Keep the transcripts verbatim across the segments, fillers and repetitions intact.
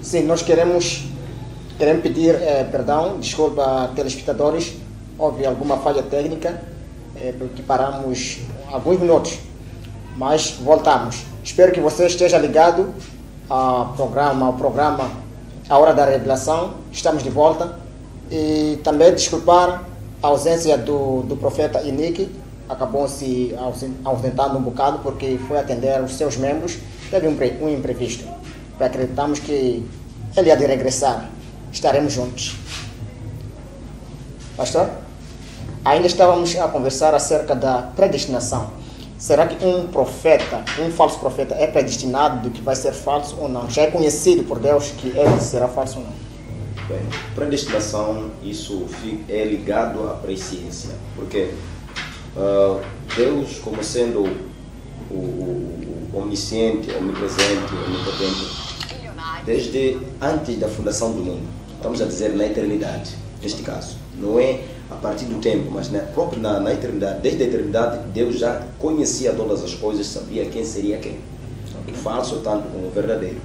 Sim, nós queremos, queremos pedir eh, perdão, desculpa a telespectadores, houve alguma falha técnica, eh, porque paramos alguns minutos, mas voltamos. Espero que você esteja ligado ao programa, ao programa A Hora da Revelação. Estamos de volta. E também desculpar a ausência do, do profeta Inique, acabou se ausentando um bocado porque foi atender os seus membros, teve um, um imprevisto. Acreditamos que ele há de regressar, estaremos juntos. Pastor, ainda estávamos a conversar acerca da predestinação. Será que um profeta, um falso profeta é predestinado de que vai ser falso ou não? Já é conhecido por Deus que ele será falso ou não? Bem, predestinação, isso é ligado à presciência, porque uh, Deus, como sendo o, o, o omnisciente, omnipresente, onipotente, desde antes da fundação do mundo, estamos a dizer na eternidade, neste caso, não é a partir do tempo, mas na, próprio na, na eternidade, desde a eternidade, Deus já conhecia todas as coisas, sabia quem seria quem, o falso tanto como o verdadeiro,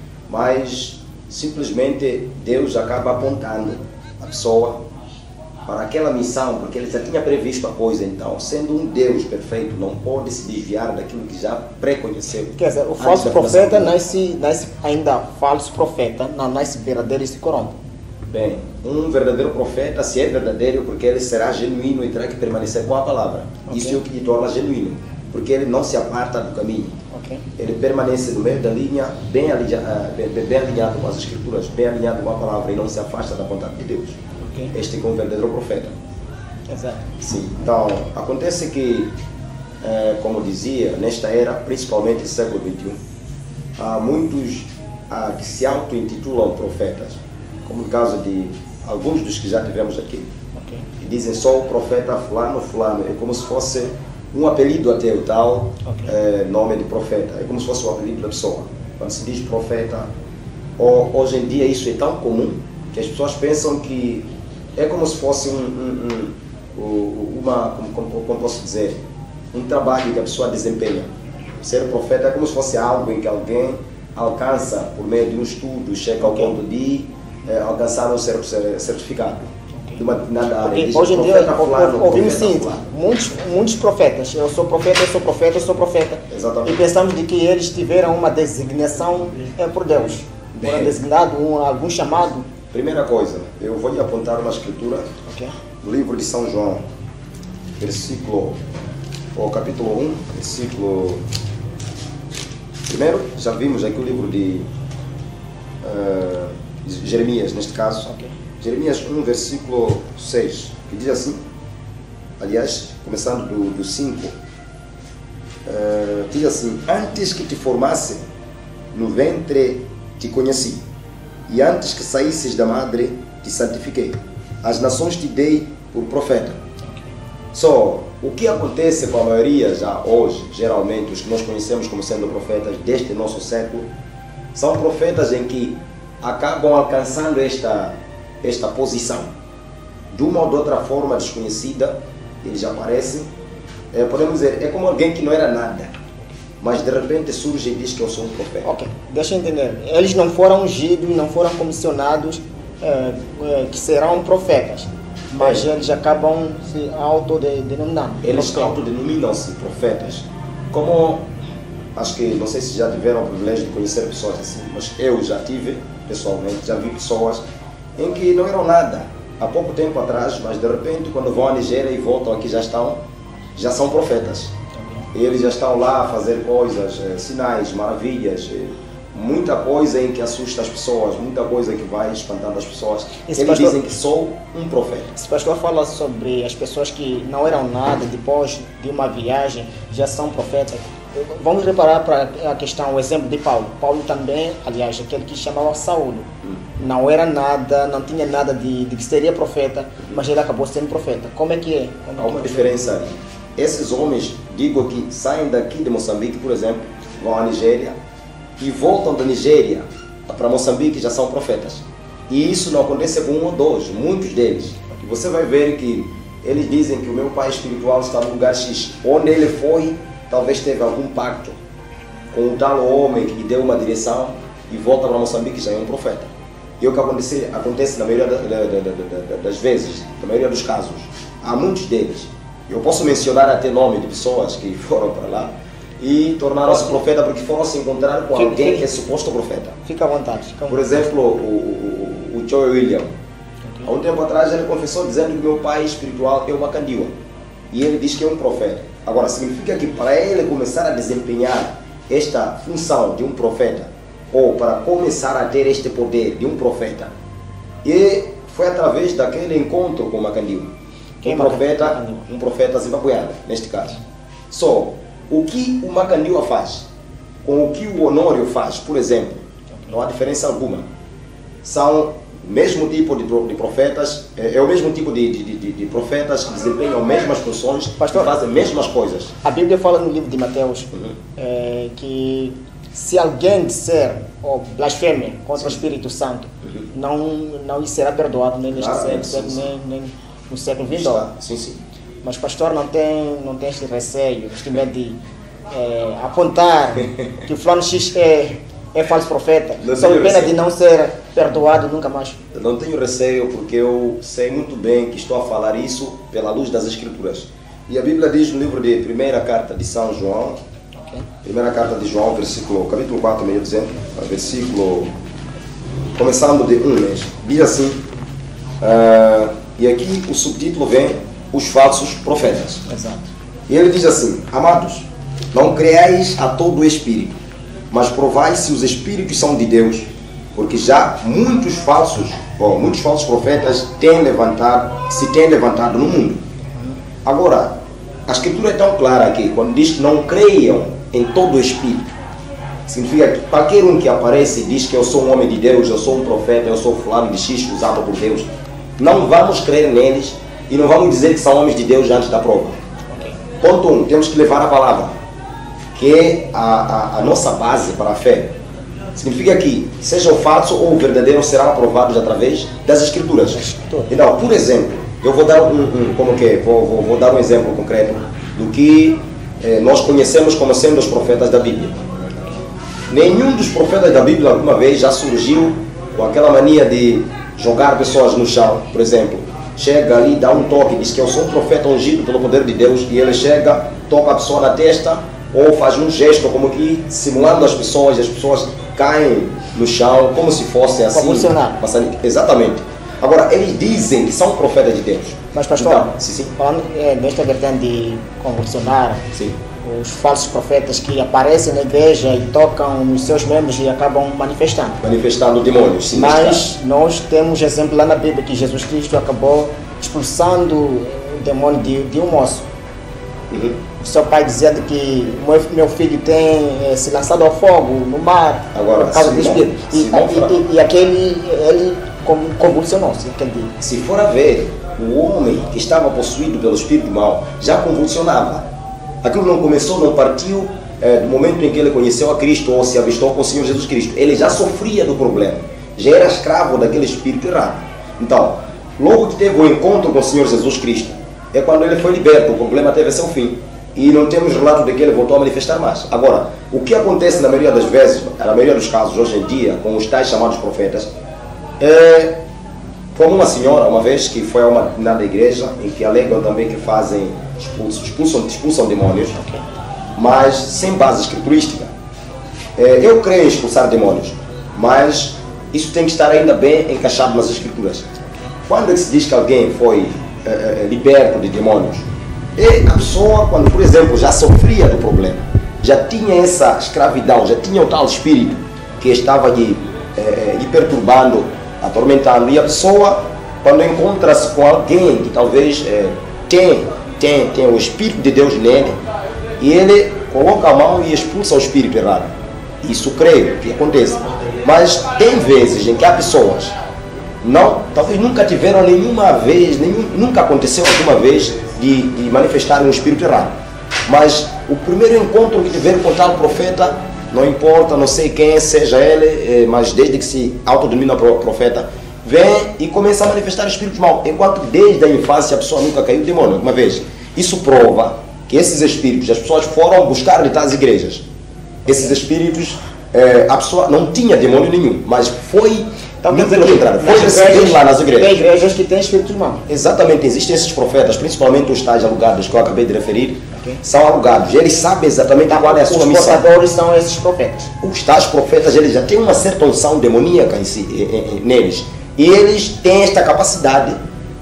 mas simplesmente Deus acaba apontando a pessoa para aquela missão, porque ele já tinha previsto a coisa. Então, sendo um Deus perfeito, não pode se desviar daquilo que já preconheceu. Quer dizer, o falso profeta nasce, nasce ainda falso profeta, não nasce verdadeiro e se corrompe. Bem, um verdadeiro profeta, se é verdadeiro, porque ele será genuíno e terá que permanecer com a palavra. Okay. Isso é o que lhe torna genuíno, porque ele não se aparta do caminho. Okay. Ele permanece no meio da linha, bem, alinha, bem, bem alinhado com as escrituras, bem alinhado com a palavra e não se afasta da vontade de Deus. Okay. Este é um verdadeiro profeta. Exato. Sim. Então, acontece que, eh, como dizia, nesta era, principalmente no século vinte e um, há muitos ah, que se auto-intitulam profetas, como o caso de alguns dos que já tivemos aqui, okay, que dizem só o profeta fulano, fulano, é como se fosse um apelido até o tal, okay, eh, nome de profeta, é como se fosse o apelido da pessoa. Quando se diz profeta, ou, hoje em dia isso é tão comum que as pessoas pensam que é como se fosse um, um, um, uma, como, como, como posso dizer, um trabalho que a pessoa desempenha. Ser profeta é como se fosse algo em que alguém alcança por meio de um estudo, chega ao ponto de eh, alcançar um certo certificado. De uma determinada área. Diz, hoje em dia ouvimos sim, muitos, muitos profetas, eu sou profeta, eu sou profeta, eu sou profeta. Exatamente. E pensamos de que eles tiveram uma designação é, por Deus, foram designados, um, algum chamado. Primeira coisa, eu vou lhe apontar uma escritura, okay, no livro de São João, versículo, ou capítulo um, versículo... Primeiro, já vimos aqui o livro de uh, Jeremias, neste caso, okay, Jeremias um, versículo seis, que diz assim, aliás, começando do, do cinco, uh, diz assim: antes que te formasse no ventre te conheci, e antes que saísses da madre te santifiquei, as nações te dei por profeta. Só, o que acontece com a maioria já hoje, geralmente, os que nós conhecemos como sendo profetas deste nosso século, são profetas em que acabam alcançando esta esta posição, de uma ou de outra forma desconhecida, eles aparecem, é, podemos dizer, é como alguém que não era nada, mas de repente surge e diz que eu sou um profeta. Ok, deixa eu entender, eles não foram ungidos, não foram comissionados, é, é, que serão profetas, mas é, eles acabam se autodenominando. Eles autodenominam-se profetas, como, acho que, não sei se já tiveram o privilégio de conhecer pessoas assim, mas eu já tive, pessoalmente, já vi pessoas em que não eram nada há pouco tempo atrás, mas de repente quando vão à Nigéria e voltam aqui já estão, já são profetas. Eles já estão lá a fazer coisas, sinais, maravilhas, muita coisa em que assusta as pessoas, muita coisa que vai espantando as pessoas. Esse Eles pastor, dizem que sou um profeta. Esse pastor fala sobre as pessoas que não eram nada, depois de uma viagem já são profetas. Vamos reparar para a questão, o exemplo de Paulo. Paulo também, aliás, aquele que chamava Saulo, hum. não era nada, não tinha nada de, de que seria profeta, mas ele acabou sendo profeta. Como é que é? Como Há uma que é? diferença aí. Esses homens, digo que saem daqui de Moçambique, por exemplo, vão à Nigéria e voltam da Nigéria para Moçambique, já são profetas. E isso não acontece com um ou dois, muitos deles. E você vai ver que eles dizem que o meu pai espiritual está no lugar X, onde ele foi. Talvez teve algum pacto com o tal homem que lhe deu uma direção e volta para Moçambique já é um profeta. E o que acontece, acontece na maioria da, da, da, da, das vezes, na maioria dos casos, há muitos deles. Eu posso mencionar até nome de pessoas que foram para lá e tornaram-se profeta porque foram se encontrar com Fica, alguém fica, que é suposto profeta. Fica à vontade. Fica à vontade. Por exemplo, o, o, o Joe William. Okay. Há um tempo atrás ele confessou dizendo que meu pai espiritual é uma candiwa. E ele diz que é um profeta. Agora, significa que para ele começar a desempenhar esta função de um profeta, ou para começar a ter este poder de um profeta, e foi através daquele encontro com Macandiwa, um profeta, um profeta zimbabuiano, neste caso. Só, o que o Macandiwa faz, com o que o Honório faz, por exemplo, não há diferença alguma. São o mesmo tipo de profetas, é o mesmo tipo de, de, de, de profetas que desempenham as mesmas funções, Pastor, que fazem as mesmas coisas. A Bíblia fala no livro de Mateus, uhum, é, que se alguém disser ou oh, blasfêmia contra Sim. o Espírito Santo, uhum, não, não lhe será perdoado nem neste claro, século, sim, nem, nem no século vindouro. Sim, sim. Mas pastor não tem, não tem este receio, este medo de é, apontar que o fulano X é, é falso profeta, só pena receio. de não ser perdoado nunca mais. Eu não tenho receio porque eu sei muito bem que estou a falar isso pela luz das Escrituras. E a Bíblia diz no livro de primeira carta de São João, okay, primeira carta de João, versículo, capítulo quatro, meio dizendo, versículo, começando de um mês, diz assim, uh, e aqui o subtítulo vem, os falsos profetas. Exato. E ele diz assim, amados, não creais a todo o Espírito, mas provai se os Espíritos são de Deus, porque já muitos falsos, bom, muitos falsos profetas têm levantado, se têm levantado no mundo. Agora, a Escritura é tão clara aqui, quando diz que não creiam em todo o Espírito, significa que qualquer um que aparece e diz que eu sou um homem de Deus, eu sou um profeta, eu sou fulano de X usado por Deus, não vamos crer neles e não vamos dizer que são homens de Deus antes da prova. Ponto um, temos que levar a palavra, que é a, a, a nossa base para a fé. Significa que, seja o falso ou o verdadeiro, serão aprovados através das Escrituras. Então, por exemplo, eu vou dar um, um como que, vou, vou, vou dar um exemplo concreto do que eh, nós conhecemos como sendo os profetas da Bíblia. Nenhum dos profetas da Bíblia alguma vez já surgiu com aquela mania de jogar pessoas no chão, por exemplo. Chega ali, dá um toque, diz que eu sou um profeta ungido pelo poder de Deus, e ele chega, toca a pessoa na testa, ou faz um gesto como que simulando as pessoas, e as pessoas caem no chão como se fossem assim. Convulsionar. Exatamente. Agora, eles dizem que são profetas de Deus. Mas pastor, então, sim, sim. falando é, nesta vertente de convulsionar, sim, os falsos profetas que aparecem na igreja e tocam nos seus membros e acabam manifestando. Manifestando demônios, sim. Mas nós temos exemplo lá na Bíblia que Jesus Cristo acabou expulsando o demônio de, de um moço. Uhum. O seu pai dizendo que meu, meu filho tem é, se lançado ao fogo, no mar, agora, por causa do espírito. E, e, e, e aquele, ele convulsionou-se aquele dia. Se for a ver, o homem que estava possuído pelo espírito mau já convulsionava. Aquilo não começou, não partiu é, do momento em que ele conheceu a Cristo ou se avistou com o Senhor Jesus Cristo. Ele já sofria do problema, já era escravo daquele espírito errado. Então, logo que teve o encontro com o Senhor Jesus Cristo, é quando ele foi liberto, o problema teve seu fim. E não temos relato de que ele voltou a manifestar mais. Agora, o que acontece na maioria das vezes, na maioria dos casos hoje em dia, com os tais chamados profetas, é como uma senhora, uma vez que foi a uma determinada igreja, em que alegam também que fazem, expulsam, expulsam, expulsam demônios, okay, mas sem base escriturística. É, eu creio em expulsar demônios, mas isso tem que estar ainda bem encaixado nas escrituras. Quando é que se diz que alguém foi é, é, liberto de demônios? E a pessoa, quando, por exemplo, já sofria do problema, já tinha essa escravidão, já tinha o tal espírito que estava lhe, é, lhe perturbando, atormentando, e a pessoa, quando encontra-se com alguém que talvez é, tem, tem, tem o Espírito de Deus nele, e ele coloca a mão e expulsa o espírito errado. Isso creio que acontece. Mas tem vezes em que há pessoas, não, talvez nunca tiveram nenhuma vez, nenhum, nunca aconteceu alguma vez de, de manifestar um espírito errado. Mas o primeiro encontro que tiver com tal profeta, não importa, não sei quem seja ele, mas desde que se autodenomina profeta, vem e começa a manifestar espíritos maus, enquanto desde a infância a pessoa nunca caiu demônio. Uma vez, isso prova que esses espíritos, as pessoas foram buscar de tais igrejas. Esses espíritos é, a pessoa não tinha demônio nenhum, mas foi Então, não quer dizer, entrado, foi nas recebido igrejas- lá nas igrejas. Tem igrejas que têm espíritos maus. Exatamente, existem esses profetas, principalmente os tais alugados que eu acabei de referir, Ok. são alugados. Eles sabem exatamente qual é a Os sua missão. portadores são esses profetas. Os tais profetas, eles já têm uma certa unção demoníaca em si, em- em- neles. E eles têm esta capacidade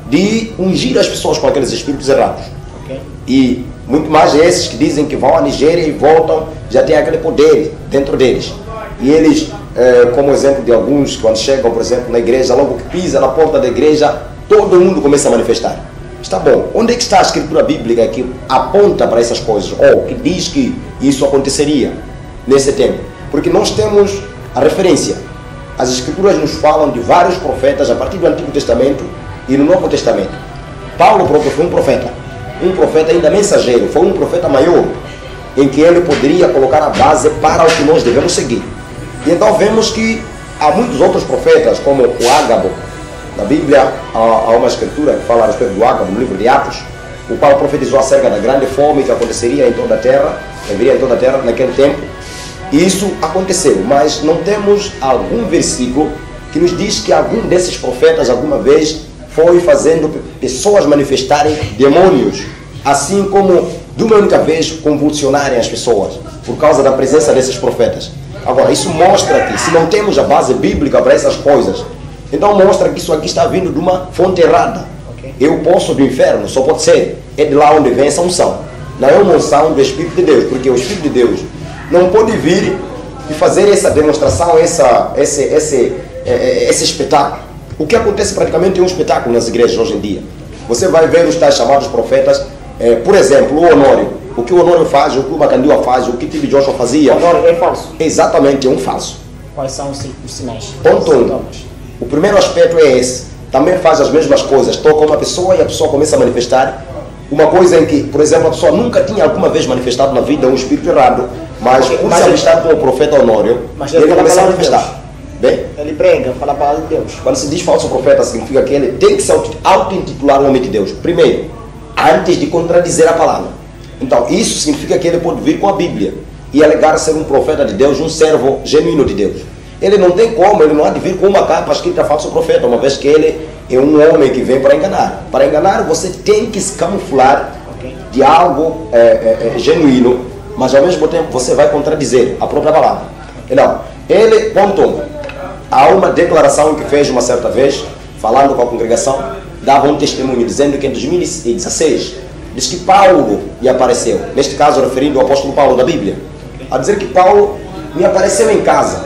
de ungir as pessoas com aqueles espíritos errados. Ok? E muito mais esses que dizem que vão à Nigéria e voltam, já tem aquele poder dentro deles. E eles, eh, como exemplo de alguns, quando chegam, por exemplo, na igreja, logo que pisa na porta da igreja, todo mundo começa a manifestar. Está bom, onde é que está a escritura bíblica que aponta para essas coisas? Ou que diz que isso aconteceria nesse tempo? Porque nós temos a referência. As escrituras nos falam de vários profetas a partir do Antigo Testamento e no Novo Testamento. Paulo próprio foi um profeta. Um profeta ainda mensageiro, foi um profeta maior, em que ele poderia colocar a base para o que nós devemos seguir. E então vemos que há muitos outros profetas, como o Ágabo. Na Bíblia há, há uma escritura que fala a respeito do Ágabo, no livro de Atos, o qual profetizou acerca da grande fome que aconteceria em toda a terra, que viria em toda a terra naquele tempo. E isso aconteceu, mas não temos algum versículo que nos diz que algum desses profetas alguma vez foi fazendo pessoas manifestarem demônios, assim como de uma única vez convulsionarem as pessoas por causa da presença desses profetas. Agora, isso mostra que se não temos a base bíblica para essas coisas, então mostra que isso aqui está vindo de uma fonte errada. Ok. Eu posso do inferno, só pode ser, é de lá onde vem essa unção. Não é uma unção do Espírito de Deus, porque o Espírito de Deus não pode vir e fazer essa demonstração, essa, esse, esse, eh, esse espetáculo. O que acontece praticamente é um espetáculo nas igrejas hoje em dia. Você vai ver os tais chamados profetas, eh, por exemplo, o Honório. O que o Honório faz, o que o Macandioa faz, o que T B Joshua fazia, Agora é falso. exatamente é um falso. Quais são os si- os sinais? Ponto Os um. sintomas? O primeiro aspecto é esse. Também faz as mesmas coisas. Toca uma pessoa e a pessoa começa a manifestar uma coisa em que, por exemplo, a pessoa nunca tinha alguma vez manifestado na vida um espírito errado, mas Ok, por mas se ele- avistar com o profeta Honório, Mas ele ele fala a começa a palavra de manifestar. Bem, Ele prega, fala a palavra de Deus. quando se diz falso profeta, significa que ele tem que se auto- auto-intitular um homem de Deus. Primeiro, antes de contradizer a palavra. Então, isso significa que ele pode vir com a Bíblia e alegar ser um profeta de Deus, um servo genuíno de Deus. Ele não tem como, ele não há de vir com uma capa escrita falso profeta, uma vez que ele é um homem que vem para enganar. Para enganar, você tem que se camuflar Ok? de algo é, é, é, genuíno, mas ao mesmo tempo você vai contradizer a própria palavra. Então, ele, ponto um, há uma declaração que fez uma certa vez, falando com a congregação, dava um testemunho dizendo que em dois mil e dezesseis diz que Paulo lhe apareceu, neste caso referindo ao apóstolo Paulo da Bíblia, a dizer que Paulo me apareceu em casa.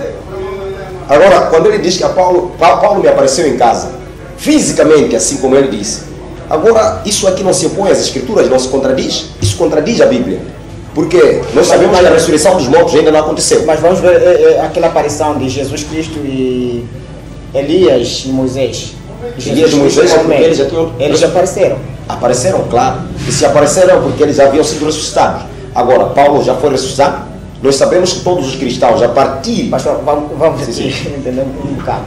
Agora, quando ele diz que a Paulo, Pa- Paulo me apareceu em casa, fisicamente, assim como ele disse, agora isso aqui não se opõe às escrituras, não se contradiz, isso contradiz a Bíblia, porque nós sabemos que a ressurreição dos mortos ainda não aconteceu. Mas vamos ver é, é, aquela aparição de Jesus Cristo e Elias e Moisés. Elias e Moisés, Cristo, porque eles já tinham- Eles já apareceram. Apareceram, claro. E se apareceram porque eles já haviam sido ressuscitados. Agora, Paulo já foi ressuscitado. Nós sabemos que todos os cristãos, a partir... Pastor, vamos, vamos Sim, aqui entender um bocado.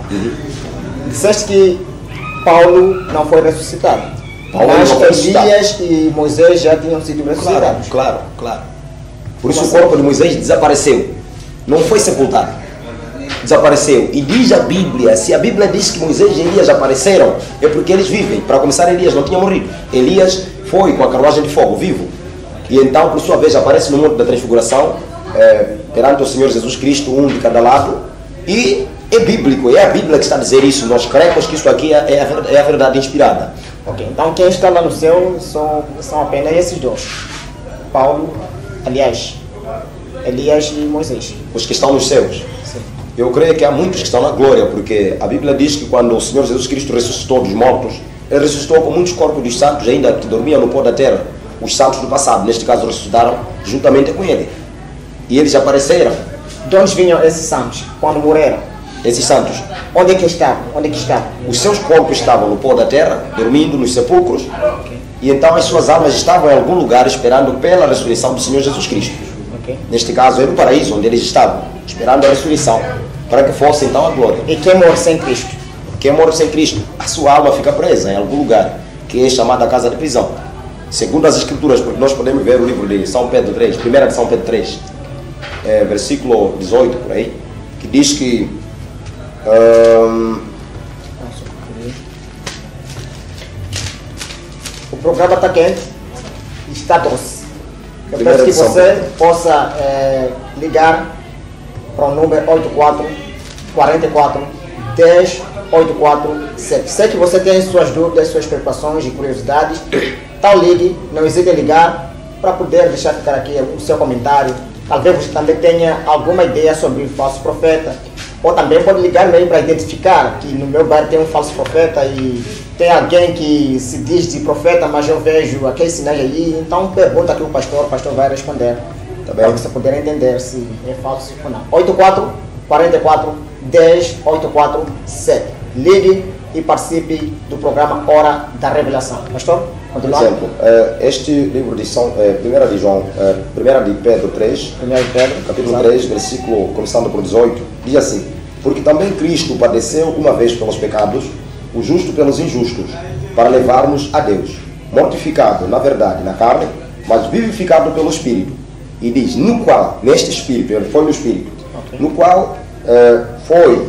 Disseste que Paulo não foi ressuscitado. Paulo mas não foi ressuscitado. Elias e Moisés já tinham sido Claro, ressuscitados. claro, claro. Por isso Como o corpo de Moisés desapareceu. Não foi sepultado. Desapareceu. E diz a Bíblia, se a Bíblia diz que Moisés e Elias apareceram, é porque eles vivem. Para começar, Elias não tinha morrido. Elias foi com a carruagem de fogo, vivo. E então, por sua vez, aparece no Monte da Transfiguração, é, perante o Senhor Jesus Cristo, um de cada lado. E é bíblico, é a Bíblia que está a dizer isso. Nós cremos que isso aqui é a verdade, é a verdade inspirada. Ok, então quem está lá no céu são, são apenas esses dois. Paulo, aliás, Elias e Moisés. Os que estão nos céus. Sim. Eu creio que há muitos que estão na glória, porque a Bíblia diz que quando o Senhor Jesus Cristo ressuscitou dos mortos, Ele ressuscitou com muitos corpos dos santos ainda que dormiam no pó da terra. Os santos do passado, neste caso, ressuscitaram juntamente com Ele. E eles apareceram, De onde vinham esses santos quando morreram? esses santos. Onde é que estavam? Onde é que estavam? Os seus corpos estavam no pó da terra, dormindo nos sepulcros, e então as suas almas estavam em algum lugar esperando pela ressurreição do Senhor Jesus Cristo. Ok. Neste caso, era o paraíso onde eles estavam, esperando a ressurreição, para que fosse então a glória. E quem morre sem Cristo? Quem morre sem Cristo, a sua alma fica presa em algum lugar, que é chamada casa de prisão. Segundo as Escrituras, porque nós podemos ver o livro de São Pedro três, primeira de São Pedro três, é, versículo dezoito, por aí, que diz que um, o programa está quente e está doce. Eu peço que você possa é, ligar para o número oito quatro quatro quatro dez oito quatro sete. Sei que você tem suas dúvidas, suas preocupações e curiosidades. Então ligue, não hesite em ligar para poder deixar ficar aqui o seu comentário. Talvez você também tenha alguma ideia sobre o falso profeta. Ou também pode ligar mesmo para identificar que no meu bairro tem um falso profeta e tem alguém que se diz de profeta, mas eu vejo aqueles sinais aí. Então pergunta aqui o pastor, o pastor vai responder. Tá bem? Para você poder entender se é falso ou não. oito quatro quatro quatro dez oito quatro sete. Ligue e participe do programa Hora da Revelação. Pastor, continuar. Por exemplo, este livro de São, primeira de João, primeira de Pedro três, primeira de Pedro, capítulo três, versículo, começando por dezoito, diz assim: porque também Cristo padeceu uma vez pelos pecados, o justo pelos injustos, para levar-nos a Deus, mortificado, na verdade, na carne, mas vivificado pelo Espírito. E diz, no qual, neste Espírito, ele foi no Espírito, okay. no qual eh, foi,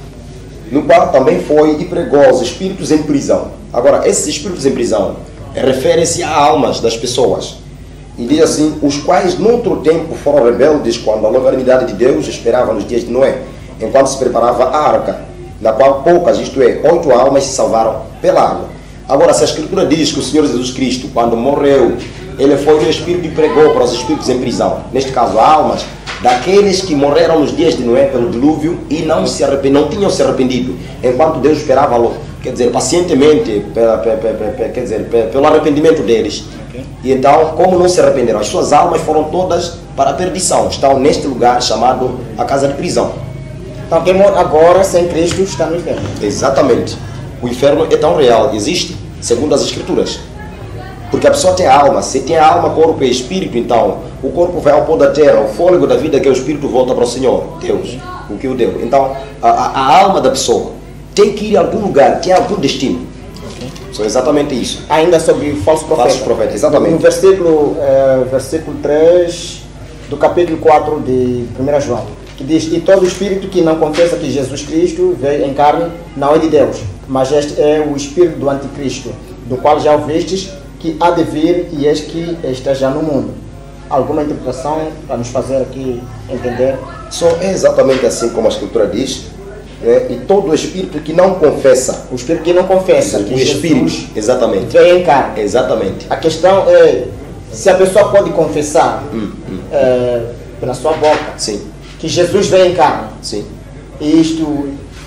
no qual também foi e pregou aos espíritos em prisão. Agora, esses espíritos em prisão referem-se a almas das pessoas. E diz assim, os quais noutro tempo foram rebeldes quando a longanimidade de Deus esperava nos dias de Noé, enquanto se preparava a arca, na qual poucas, isto é, oito almas se salvaram pela água. Agora, se a Escritura diz que o Senhor Jesus Cristo, quando morreu, ele foi no Espírito e pregou para os espíritos em prisão, neste caso, almas daqueles que morreram nos dias de Noé pelo dilúvio e não, se arrepend... não tinham se arrependido, enquanto Deus esperava, quer dizer, pacientemente, pela, pela, pela, quer dizer, pelo arrependimento deles. Okay. E então, como não se arrependeram, as suas almas foram todas para a perdição, estão neste lugar chamado a casa de prisão. Então, quem agora, sem Cristo, está no inferno. Exatamente. O inferno é tão real, existe, segundo as Escrituras. Porque a pessoa tem alma, se tem alma, corpo e espírito, então o corpo vai ao pó da terra, o fôlego da vida que é o espírito volta para o Senhor, Deus, o que o deu. Então, a, a, a alma da pessoa tem que ir a algum lugar, tem algum destino. Okay. Só exatamente isso. Ainda sobre o falso profeta. Falso profeta, exatamente. No versículo, é, versículo três do capítulo quatro de primeira João, que diz, e todo espírito que não confessa que Jesus Cristo veio em carne, não é de Deus, mas este é o espírito do anticristo, do qual já ouvistes, que há de vir e eis que esteja no mundo. Alguma interpretação para nos fazer aqui entender? Só é exatamente assim como a Escritura diz, né? E todo espírito que não confessa, o espírito que não confessa, o que espírito, Jesus exatamente, veio em carne. Exatamente. A questão é se a pessoa pode confessar hum, hum. É, pela sua boca, sim, que Jesus veio em carne. Sim. E isto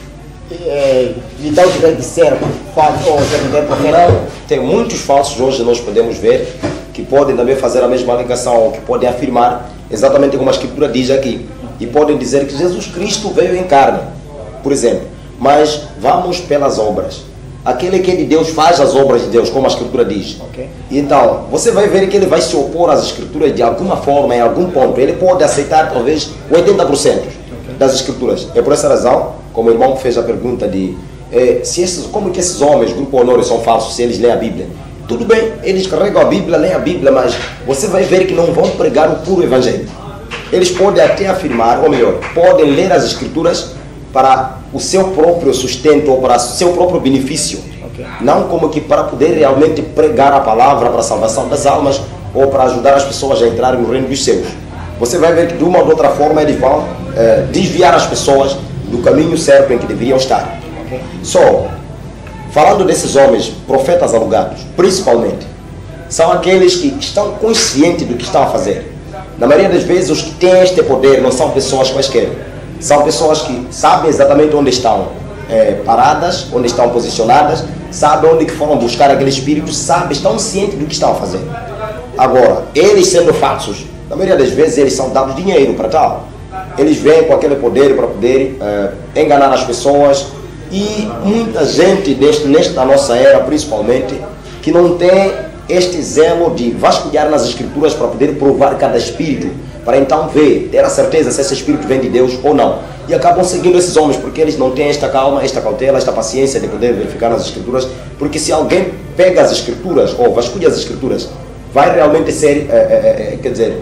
é, lhe dá o direito de ser falso ou verdadeiro profeta? Não, tem muitos falsos hoje nós podemos ver que podem também fazer a mesma alegação, ou que podem afirmar exatamente como a Escritura diz aqui. E podem dizer que Jesus Cristo veio em carne, por exemplo. Mas vamos pelas obras. Aquele que é de Deus faz as obras de Deus, como a Escritura diz. Okay. Então, você vai ver que ele vai se opor às Escrituras de alguma forma, em algum ponto. Ele pode aceitar talvez oitenta por cento okay. das Escrituras. É por essa razão, como o irmão fez a pergunta de eh, se esses, como que esses homens, Grupo Honório, são falsos se eles leem a Bíblia. Tudo bem, eles carregam a Bíblia, leem a Bíblia, mas você vai ver que não vão pregar o puro Evangelho. Eles podem até afirmar, ou melhor, podem ler as Escrituras para o seu próprio sustento ou para o seu próprio benefício. Okay. Não como que para poder realmente pregar a palavra para a salvação das almas ou para ajudar as pessoas a entrarem no reino dos céus. Você vai ver que de uma ou de outra forma eles vão eh, desviar as pessoas do caminho certo em que deveriam estar. Okay. Só, falando desses homens, profetas alugados, principalmente, são aqueles que estão conscientes do que estão a fazer. Na maioria das vezes, os que têm este poder não são pessoas quaisquer. São pessoas que sabem exatamente onde estão é, paradas, onde estão posicionadas, sabem onde que foram buscar aquele espírito, sabem, estão cientes do que estão a fazer. Agora, eles sendo falsos, na maioria das vezes eles são dados dinheiro para tal. Eles vêm com aquele poder para poder é, enganar as pessoas. E muita gente neste, nesta nossa era, principalmente, que não tem este zelo de vasculhar nas Escrituras para poder provar cada espírito, para então ver, ter a certeza se esse espírito vem de Deus ou não. E acabam seguindo esses homens, porque eles não têm esta calma, esta cautela, esta paciência de poder verificar nas Escrituras, porque se alguém pega as Escrituras, ou vasculha as Escrituras, vai realmente ser, é, é, é, quer dizer,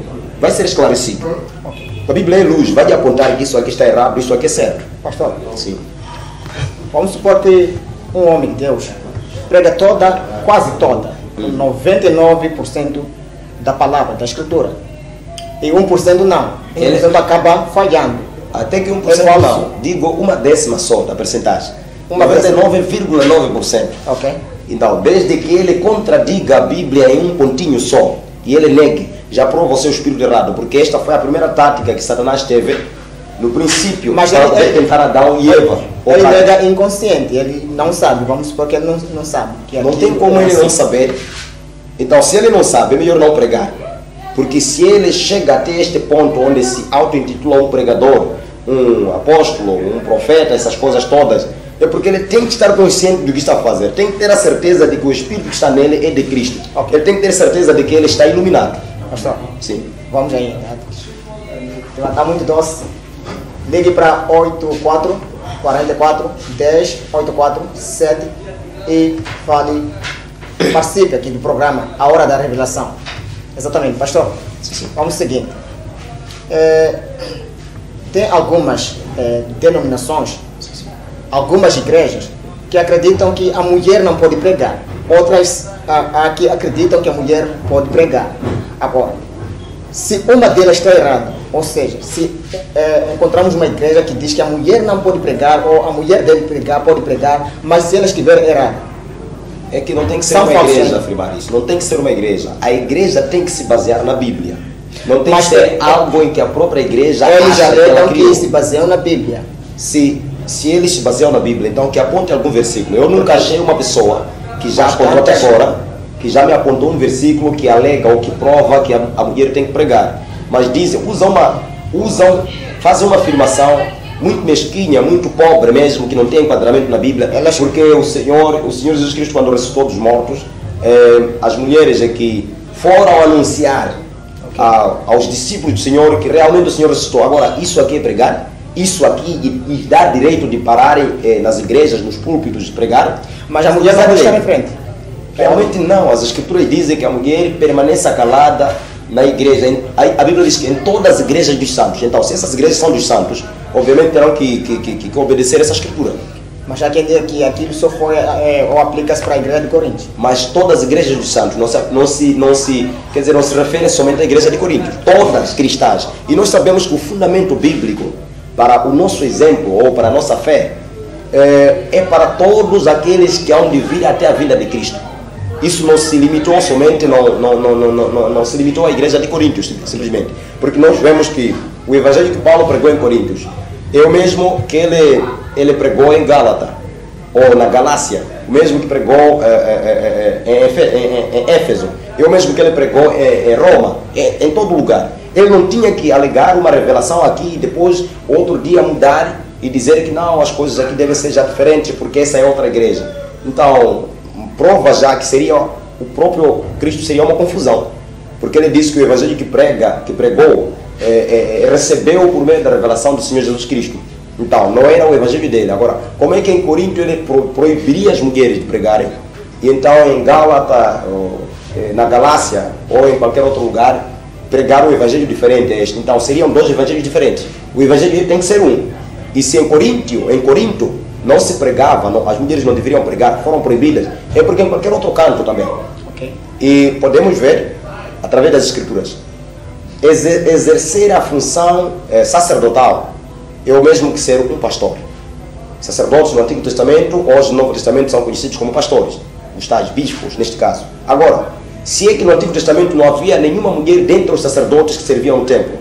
vai ser esclarecido. Okay. A Bíblia é luz, vai lhe apontar que isso aqui está errado, isso aqui é certo. Pastor, sim. Vamos supor que um homem de Deus prega toda, quase toda, hum. noventa e nove por cento da palavra, da escritura. E um por cento não. um por cento Ele acaba falhando. Até que um por cento não. Digo uma décima só da percentagem. noventa e nove vírgula nove por cento. Ok. Então, desde que ele contradiga a Bíblia em um pontinho só, e ele negue, já prova o seu espírito errado, porque esta foi a primeira tática que Satanás teve no princípio, mas para ele, poder ele, tentar Adão e Eva. Ele nega inconsciente, ele não sabe, vamos supor que ele não, não sabe. Que não tem como ele não saber. Então, se ele não sabe, é melhor não pregar. Porque se ele chega até este ponto onde se auto-intitula um pregador, um apóstolo, um profeta, essas coisas todas, é porque ele tem que estar consciente do que está a fazer. Tem que ter a certeza de que o Espírito que está nele é de Cristo. Okay. Ele tem que ter certeza de que ele está iluminado. Pastor, sim. Vamos aí. Está muito doce. Ligue para oito quatro quatro quatro dez oito quatro sete e fale, participe aqui do programa A Hora da Revelação. Exatamente, pastor. Sim, sim. Vamos seguir. É, tem algumas é, denominações, sim, sim. algumas igrejas que acreditam que a mulher não pode pregar. Outras a, a, que acreditam que a mulher pode pregar. Agora, se uma delas está errada, ou seja, se é, encontramos uma igreja que diz que a mulher não pode pregar, ou a mulher deve pregar, pode pregar, mas se ela estiver errada, é que não tem que ser uma igreja afirmar isso, não tem que ser uma igreja. A igreja tem que se basear na Bíblia. Não tem mas que ser é, algo em que a própria igreja eles já alegam que, que se baseiam na Bíblia. Se, se eles se baseiam na Bíblia, então que aponte algum versículo. Eu nunca achei uma pessoa que já apontou até agora, que já me apontou um versículo que alega ou que prova que a, a mulher tem que pregar. Mas dizem, usam uma, usam, fazem uma afirmação muito mesquinha, muito pobre mesmo, que não tem enquadramento na Bíblia, elas, porque o Senhor, o Senhor Jesus Cristo, quando ressuscitou dos mortos, eh, as mulheres é que foram anunciar okay. a, aos discípulos do Senhor que realmente o Senhor ressuscitou. Agora, isso aqui é pregar? Isso aqui e, e dar direito de pararem eh, nas igrejas, nos púlpitos de pregar? Mas a mulher vai estar em frente. Realmente não, as escrituras dizem que a mulher permaneça calada na igreja. A Bíblia diz que em todas as igrejas dos santos. Então, se essas igrejas são dos santos, obviamente terão que, que, que, que obedecer essa escritura. Mas já quer dizer que aquilo só foi é, ou aplica-se para a igreja de Corinto. Mas todas as igrejas dos santos, não se, não se, não se, quer dizer, não se refere somente à igreja de Corinto, todas cristãs. E nós sabemos que o fundamento bíblico para o nosso exemplo ou para a nossa fé é, é para todos aqueles que hão de vir até a vinda de Cristo. Isso não se limitou somente, não, não, não, não, não, não se limitou à igreja de Coríntios, simplesmente. Porque nós vemos que o evangelho que Paulo pregou em Coríntios é o mesmo que ele, ele pregou em Gálata, ou na Galácia, o mesmo que pregou é, é, é, é, em Éfeso, é o mesmo que ele pregou em Roma, é, em todo lugar. Ele não tinha que alegar uma revelação aqui e depois, outro dia, mudar e dizer que não, as coisas aqui devem ser já diferentes porque essa é outra igreja. Então, prova já que seria o próprio Cristo seria uma confusão, porque ele disse que o evangelho que prega, que pregou, é, é, recebeu por meio da revelação do Senhor Jesus Cristo. Então, não era o evangelho dele. Agora, como é que em Corinto ele pro, proibiria as mulheres de pregarem? E então em Gálata, ou, na Galácia ou em qualquer outro lugar, pregaram um evangelho diferente a este. Então, seriam dois evangelhos diferentes. O evangelho tem que ser um. E se em Corinto, em Corinto não se pregava, não, as mulheres não deveriam pregar, foram proibidas, é porque em qualquer outro canto também. Okay. E podemos ver, através das escrituras, exer exercer a função eh, sacerdotal é o mesmo que ser um pastor. Sacerdotes no Antigo Testamento, hoje no Novo Testamento, são conhecidos como pastores, os tais bispos, neste caso. Agora, se é que no Antigo Testamento não havia nenhuma mulher dentre os sacerdotes que serviam no templo,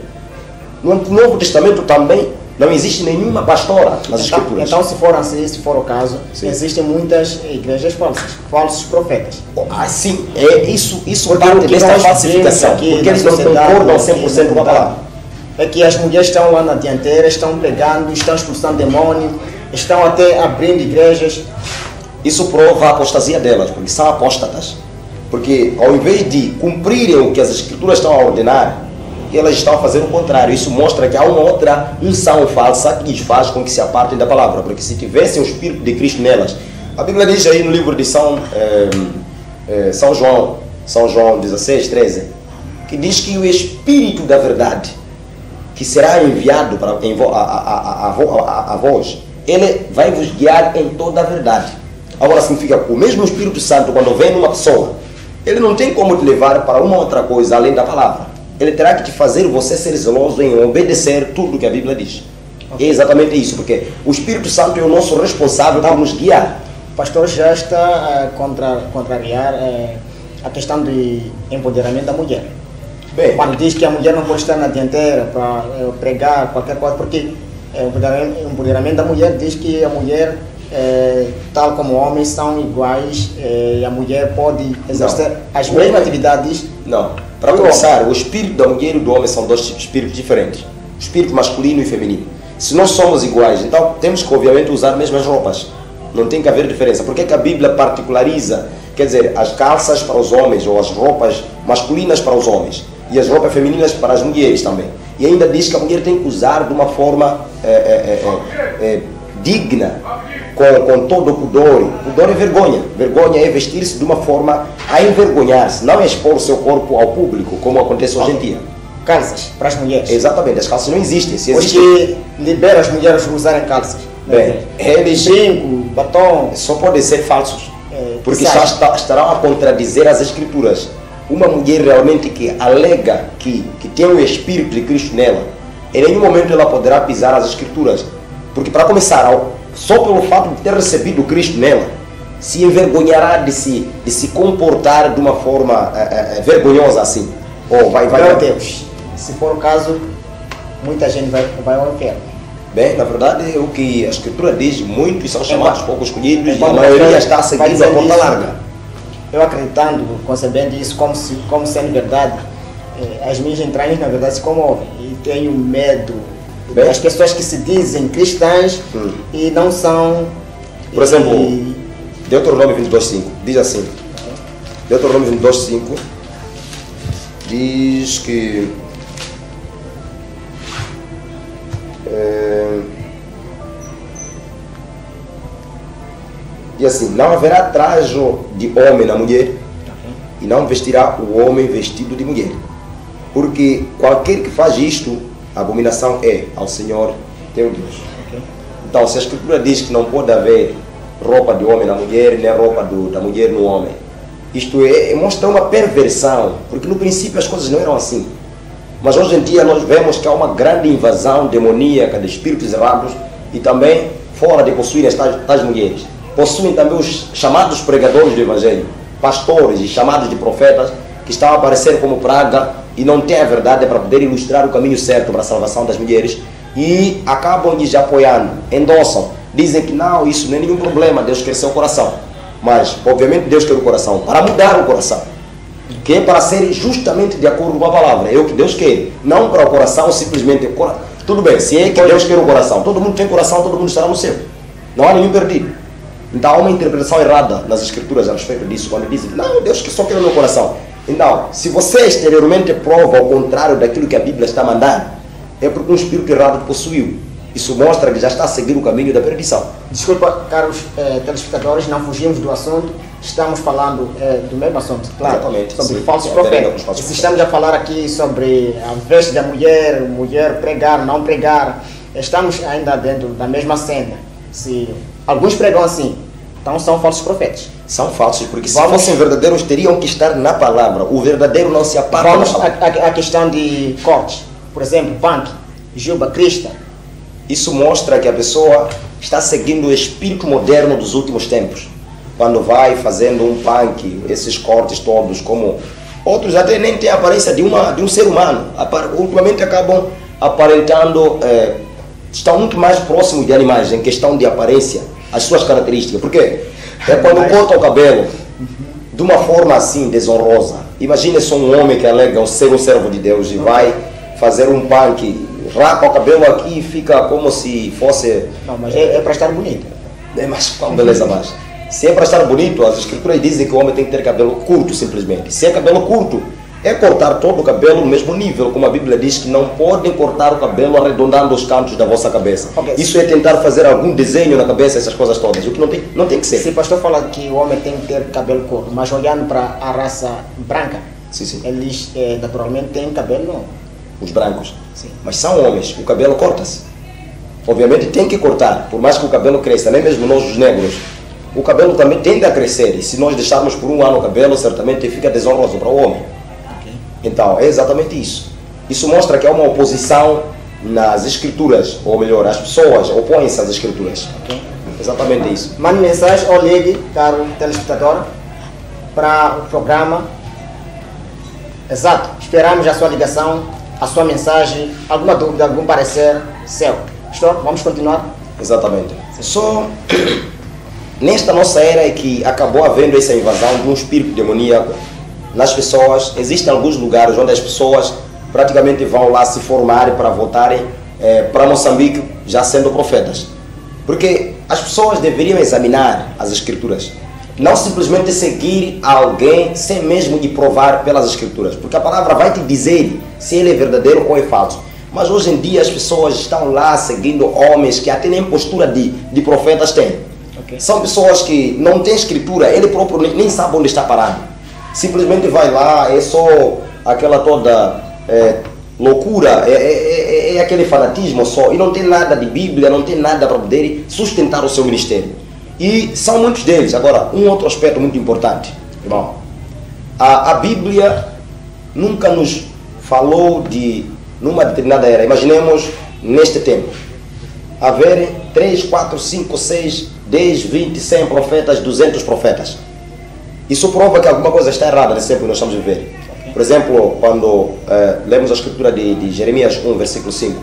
no Novo Testamento também não existe nenhuma pastora nas então, escrituras. Então, se for assim, se for o caso, sim, existem muitas igrejas falsas, falsos profetas. Ah, sim, é isso, isso porque parte desta falsificação, porque eles não concordam cem por cento com a palavra. É que as mulheres estão lá na dianteira, estão pregando, estão expulsando demônios, estão até abrindo igrejas. Isso prova a apostasia delas, porque são apóstatas. Porque ao invés de cumprirem o que as escrituras estão a ordenar, elas estão a fazer o contrário. Isso mostra que há uma outra unção falsa que lhes faz com que se apartem da palavra. Porque se tivessem o Espírito de Cristo nelas, a Bíblia diz aí no livro de São, é, é, São João, São João dezesseis, treze, que diz que o Espírito da verdade, que será enviado para a, a, a, a, a vós, ele vai vos guiar em toda a verdade. Agora significa que o mesmo Espírito Santo, quando vem numa pessoa, ele não tem como te levar para uma outra coisa além da palavra. Ele terá que te fazer você ser zeloso em obedecer tudo que a Bíblia diz. Okay. É exatamente isso, porque o Espírito Santo é o nosso responsável por nos guiar. O pastor já está a contra, contrariar é, a questão de empoderamento da mulher. Bem, quando diz que a mulher não pode estar na dianteira para é, pregar qualquer coisa, porque é, o empoderamento, empoderamento da mulher diz que a mulher, é, tal como homens, são iguais, é, e a mulher pode exercer não. as mesmas atividades. Não. Para começar, o espírito da mulher e do homem são dois espíritos diferentes. O espírito masculino e feminino. Se nós somos iguais, então temos que obviamente usar as mesmas roupas. Não tem que haver diferença. Por que que a Bíblia particulariza, quer dizer, as calças para os homens ou as roupas masculinas para os homens e as roupas femininas para as mulheres também? E ainda diz que a mulher tem que usar de uma forma é, é, é, é, digna, com, com todo o pudor. Pudor é vergonha. Vergonha é vestir-se de uma forma a envergonhar-se, não é expor o seu corpo ao público, como acontece hoje em dia. Calças para as mulheres. Exatamente, as calças não existem. Se existe... Hoje libera as mulheres a usarem calças. Bem, eles brinco, batom, só podem ser falsos, é, porque já está, estarão a contradizer as Escrituras. Uma mulher realmente que alega que, que tem o Espírito de Cristo nela, em nenhum momento ela poderá pisar as Escrituras, porque para começar, só pelo fato de ter recebido Cristo nela, se envergonhará de se, de se comportar de uma forma é, é, vergonhosa assim. Ou vai, vai, Meu Deus, se for o caso, muita gente vai, vai ao inferno. Bem, na verdade, o que a Escritura diz, muitos são chamados, poucos escolhidos, e a maioria está seguindo a porta larga. Eu acreditando, concebendo isso como, se, como sendo verdade, eh, as minhas entranhas, na verdade, se comovem. E tenho medo Bem, das pessoas que se dizem cristãs hum. e não são. Por exemplo, e... Deuteronômio vinte e dois, cinco diz assim: okay. Deuteronômio vinte e dois, cinco diz que. É, e assim, não haverá trajo de homem na mulher, okay. e não vestirá o homem vestido de mulher, porque qualquer que faz isto, a abominação é ao Senhor teu Deus. Okay. Então, se a Escritura diz que não pode haver roupa de homem na mulher, nem roupa do, da mulher no homem, isto é, mostra uma perversão, porque no princípio as coisas não eram assim. Mas hoje em dia nós vemos que há uma grande invasão demoníaca de espíritos errados e também fora de possuírem tais, tais mulheres. Possuem também os chamados pregadores do Evangelho, pastores e chamados de profetas que estão a aparecer como praga e não têm a verdade para poder ilustrar o caminho certo para a salvação das mulheres e acabam lhes apoiando, endossam, dizem que não, isso não é nenhum problema, Deus quer seu coração. Mas, obviamente, Deus quer o coração para mudar o coração, que é para ser justamente de acordo com a palavra. É o que Deus quer, não para o coração simplesmente. Tudo bem, se é que Deus quer o coração, todo mundo tem coração, todo mundo estará no céu. Não há nenhum perdido. Então há uma interpretação errada nas Escrituras a respeito disso, quando dizem, não, Deus só quer o meu coração. Então, se você exteriormente prova ao contrário daquilo que a Bíblia está mandando, é porque um espírito errado possuiu. Isso mostra que já está a seguir o caminho da perdição. Desculpa, caros eh, telespectadores, não fugimos do assunto. Estamos falando eh, do mesmo assunto, claro, exatamente, sobre sim, falsos sim, profetas. falsos Se estamos a falar aqui sobre a veste da mulher, mulher pregar, não pregar, estamos ainda dentro da mesma cena. Se alguns pregam assim, então são falsos profetas. São falsos, porque se Vamos... fossem verdadeiros, teriam que estar na palavra. O verdadeiro não se aparta. Vamos à questão de cortes. Por exemplo, punk, juba, crista. Isso mostra que a pessoa está seguindo o espírito moderno dos últimos tempos. Quando vai fazendo um punk, esses cortes todos, como outros até nem têm a aparência de, uma, de um ser humano. Ultimamente acabam aparentando, é, estão muito mais próximos de animais em questão de aparência, as suas características. Por quê? É quando corta o cabelo de uma forma assim, desonrosa. Imagine só um homem que alega ser um servo de Deus e vai fazer um punk, rapa o cabelo aqui e fica como se fosse... Não, mas é, é para estar bonito. É, mas qual beleza mais? Se é para estar bonito, as Escrituras dizem que o homem tem que ter cabelo curto, simplesmente. Se é cabelo curto, é cortar todo o cabelo no mesmo nível, como a Bíblia diz que não podem cortar o cabelo arredondando os cantos da vossa cabeça. Okay. Isso é tentar fazer algum desenho na cabeça, essas coisas todas, o que não tem, não tem que ser. Se o pastor fala que o homem tem que ter cabelo curto, mas olhando para a raça branca, Sim, sim. Eles é, naturalmente têm cabelo. Os brancos. Sim. Mas são homens, o cabelo corta-se. Obviamente tem que cortar, por mais que o cabelo cresça, nem mesmo nós os negros. O cabelo também tende a crescer, e se nós deixarmos por um ano o cabelo, certamente fica desonroso para o homem. Okay. Então, é exatamente isso. Isso mostra que há uma oposição nas escrituras, ou melhor, as pessoas opõem-se às escrituras. Okay. Exatamente isso. Mande mensagem ou ligue, caro telespectador, para o programa. Exato. Esperamos a sua ligação, a sua mensagem, alguma dúvida, algum parecer seu. Pastor, vamos continuar? Exatamente. Só nesta nossa era é que acabou havendo essa invasão de um espírito demoníaco nas pessoas. Existem alguns lugares onde as pessoas praticamente vão lá se formarem para voltarem eh, para Moçambique já sendo profetas. Porque as pessoas deveriam examinar as escrituras, não simplesmente seguir alguém sem mesmo lhe provar pelas escrituras, porque a palavra vai te dizer se ele é verdadeiro ou é falso. Mas hoje em dia as pessoas estão lá seguindo homens que até nem postura de, de profetas têm. Okay. São pessoas que não têm escritura, ele próprio nem, nem sabe onde está parado. Simplesmente vai lá, é só aquela toda é, loucura, é, é, é, é aquele fanatismo só, e não tem nada de Bíblia, não tem nada para poder sustentar o seu ministério. E são muitos deles. Agora, um outro aspecto muito importante, irmão, a, a Bíblia nunca nos falou de, numa determinada era, imaginemos neste tempo, haver três, quatro, cinco, seis, dez, vinte, cem profetas, duzentos profetas. Isso prova que alguma coisa está errada nesse tempo que nós estamos a viver. Por exemplo, quando eh, lemos a escritura de, de Jeremias um, versículo cinco.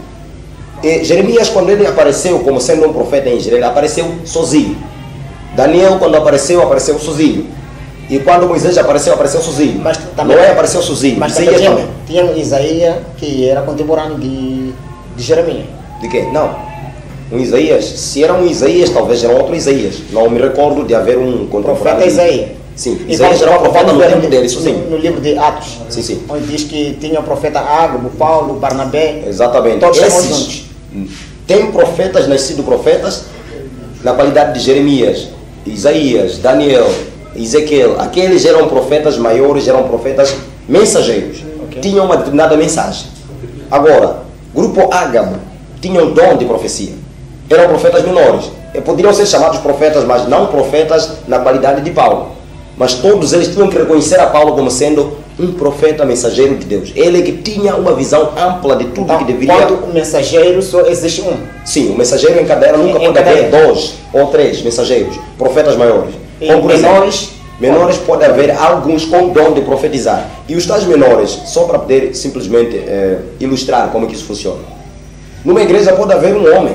E Jeremias, quando ele apareceu como sendo um profeta em Israel, ele apareceu sozinho. Daniel, quando apareceu, apareceu sozinho. E quando Moisés apareceu, apareceu sozinho. Mas também, Noé apareceu sozinho. Mas também tinha, tinha Isaías, que era contemporâneo de, de Jeremias. De quê? Não. Um Isaías, se era um Isaías, talvez era outro Isaías. Não me recordo de haver um contemporâneo. Profeta Isaías. Sim, Isaías era um profeta no tempo dele, sozinho. No, no livro de Atos. Sim, sim. Onde diz que tinha o profeta Ágabo, Paulo, Barnabé. Exatamente. Todos Esses, tem profetas, nascidos profetas, na qualidade de Jeremias, Isaías, Daniel, Ezequiel. Aqueles eram profetas maiores, eram profetas mensageiros. Okay. Tinham uma determinada mensagem. Agora, grupo Ágabo tinha o dom de profecia. Eram profetas menores. E poderiam ser chamados profetas, mas não profetas na qualidade de Paulo. Mas todos eles tinham que reconhecer a Paulo como sendo um profeta mensageiro de Deus. Ele que tinha uma visão ampla de tudo então, que deveria... Quando o mensageiro só existe um? Sim, o mensageiro em cadeira nunca pode haver dois ou três mensageiros, profetas maiores. E Como, por menores? Exemplo, menores pode haver alguns com dom de profetizar. E os tais menores, só para poder simplesmente é, ilustrar como que isso funciona. Numa igreja pode haver um homem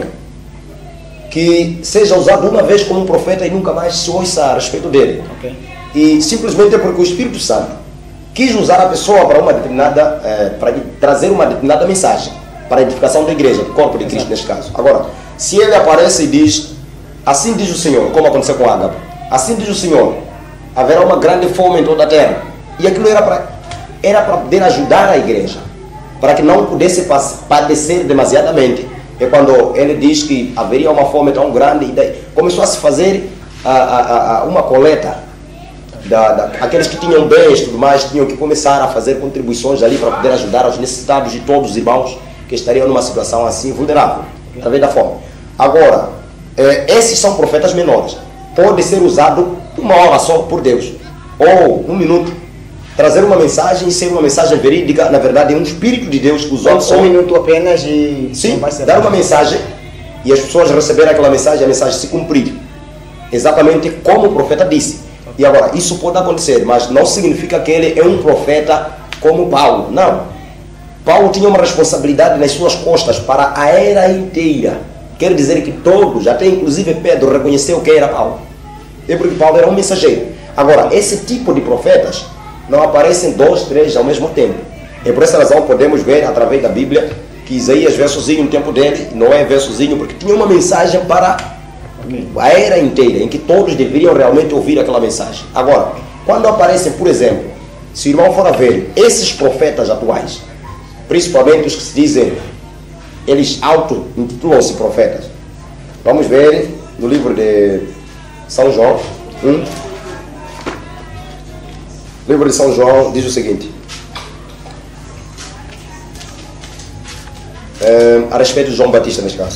que seja usado uma vez como um profeta e nunca mais se ouça a respeito dele. Okay. E simplesmente é porque o Espírito Santo quis usar a pessoa para uma determinada, é, para trazer uma determinada mensagem, para a edificação da igreja, do corpo de Cristo. Exato. Neste caso. Agora, se ele aparece e diz, assim diz o Senhor, como aconteceu com Ágabo, assim diz o Senhor, haverá uma grande fome em toda a terra. E aquilo era para, era para poder ajudar a igreja, para que não pudesse padecer demasiadamente. É quando ele diz que haveria uma fome tão grande, e daí começou a se fazer a, a, a, uma coleta. Da, da, aqueles que tinham bens e tudo mais tinham que começar a fazer contribuições ali para poder ajudar os necessitados de todos os irmãos que estariam numa situação assim vulnerável, através da fome. Agora, eh, esses são profetas menores. Pode ser usado uma hora só por Deus, ou um minuto, trazer uma mensagem e ser uma mensagem verídica, na verdade é um Espírito de Deus que usou um minuto apenas e... Sim, dar uma mensagem e as pessoas receberem aquela mensagem, a mensagem se cumprir, exatamente como o profeta disse. E agora, isso pode acontecer, mas não significa que ele é um profeta como Paulo. Não. Paulo tinha uma responsabilidade nas suas costas para a era inteira. Quer dizer que todos, até inclusive Pedro, reconheceu que era Paulo. É porque Paulo era um mensageiro. Agora, esse tipo de profetas não aparecem dois, três ao mesmo tempo. E por essa razão podemos ver, através da Bíblia, que Isaías veio sozinho no tempo dele, Noé veio sozinho, porque tinha uma mensagem para a era inteira, em que todos deveriam realmente ouvir aquela mensagem. Agora, quando aparecem, por exemplo, se o irmão for a ver, esses profetas atuais, principalmente os que se dizem, eles auto-intitulam-se profetas. Vamos ver no livro de São João um. O livro de São João diz o seguinte: é, a respeito de João Batista, neste caso.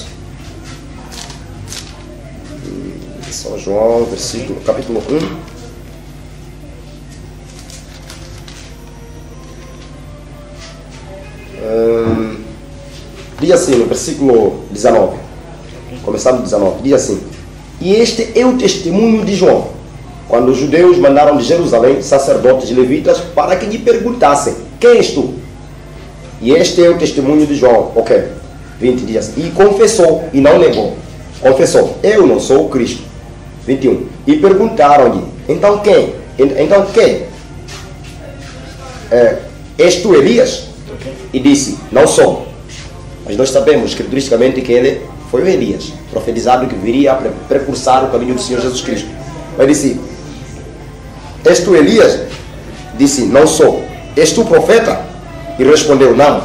São João, versículo, capítulo um. Hum, diz assim, no versículo dezenove, começando dezenove, diz assim: e este é o testemunho de João, quando os judeus mandaram de Jerusalém sacerdotes e levitas para que lhe perguntassem: quem és tu? E este é o testemunho de João. Ok, vinte diz assim: e confessou, e não negou, confessou: eu não sou o Cristo. vinte e um, e perguntaram-lhe: então quem? Então quem? É, és tu Elias? E disse: não sou. Mas nós sabemos escrituristicamente que ele foi o Elias, profetizado que viria a precursar o caminho do Senhor Jesus Cristo. Mas disse: és tu Elias? Disse: não sou. És tu profeta? E respondeu: não.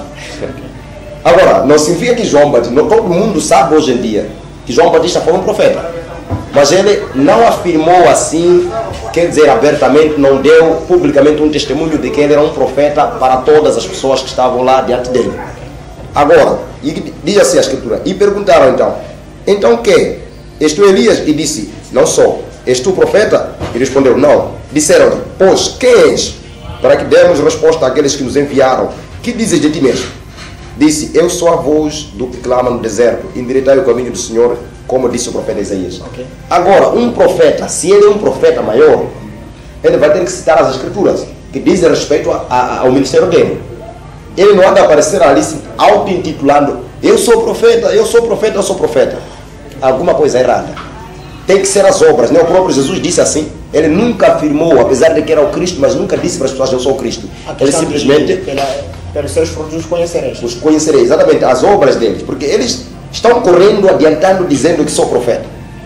Agora, não significa que João Batista, todo mundo sabe hoje em dia que João Batista foi um profeta, mas ele não afirmou assim, quer dizer, abertamente, não deu publicamente um testemunho de que ele era um profeta para todas as pessoas que estavam lá diante dele. Agora, e diz assim a escritura: e perguntaram então: então que? És tu Elias? E disse: não sou. És tu profeta? E respondeu: não. Disseram-lhe: pois quem és? Para que demos resposta àqueles que nos enviaram: que dizes de ti mesmo? Disse: eu sou a voz do que clama no deserto, endireitai o caminho do Senhor, como disse o profeta Isaías. Okay. Agora, um profeta, se ele é um profeta maior, ele vai ter que citar as escrituras que dizem respeito a, a, ao ministério dele. Ele não anda a aparecer ali auto-intitulando: eu sou profeta, eu sou profeta, eu sou profeta. Alguma coisa errada. Tem que ser as obras, né? O próprio Jesus disse assim. Ele nunca afirmou, apesar de que era o Cristo, mas nunca disse para as pessoas: eu sou o Cristo. Ele simplesmente... Pela, pelos seus frutos os conhecereis. Os conhecereis, exatamente, as obras deles. Porque eles estão correndo, adiantando, dizendo que sou profeta.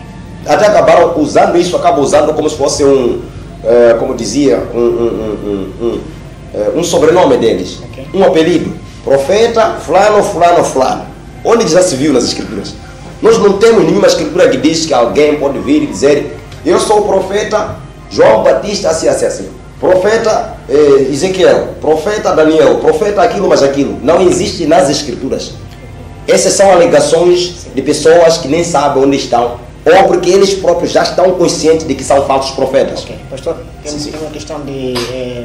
Até acabaram usando isso, acabam usando como se fosse um, uh, como dizia, um, um, um, um, um, um sobrenome deles. Okay. Um apelido. Profeta, fulano, fulano, fulano. Onde já se viu nas escrituras? Nós não temos nenhuma escritura que diz que alguém pode vir e dizer: eu sou o profeta João Batista, assim, assim, assim. Profeta eh, Ezequiel, profeta Daniel, profeta aquilo, mas aquilo. Não existe nas escrituras. Essas são alegações de pessoas que nem sabem onde estão, ou porque eles próprios já estão conscientes de que são falsos profetas. Okay. Pastor, temos sim, sim. uma questão de eh,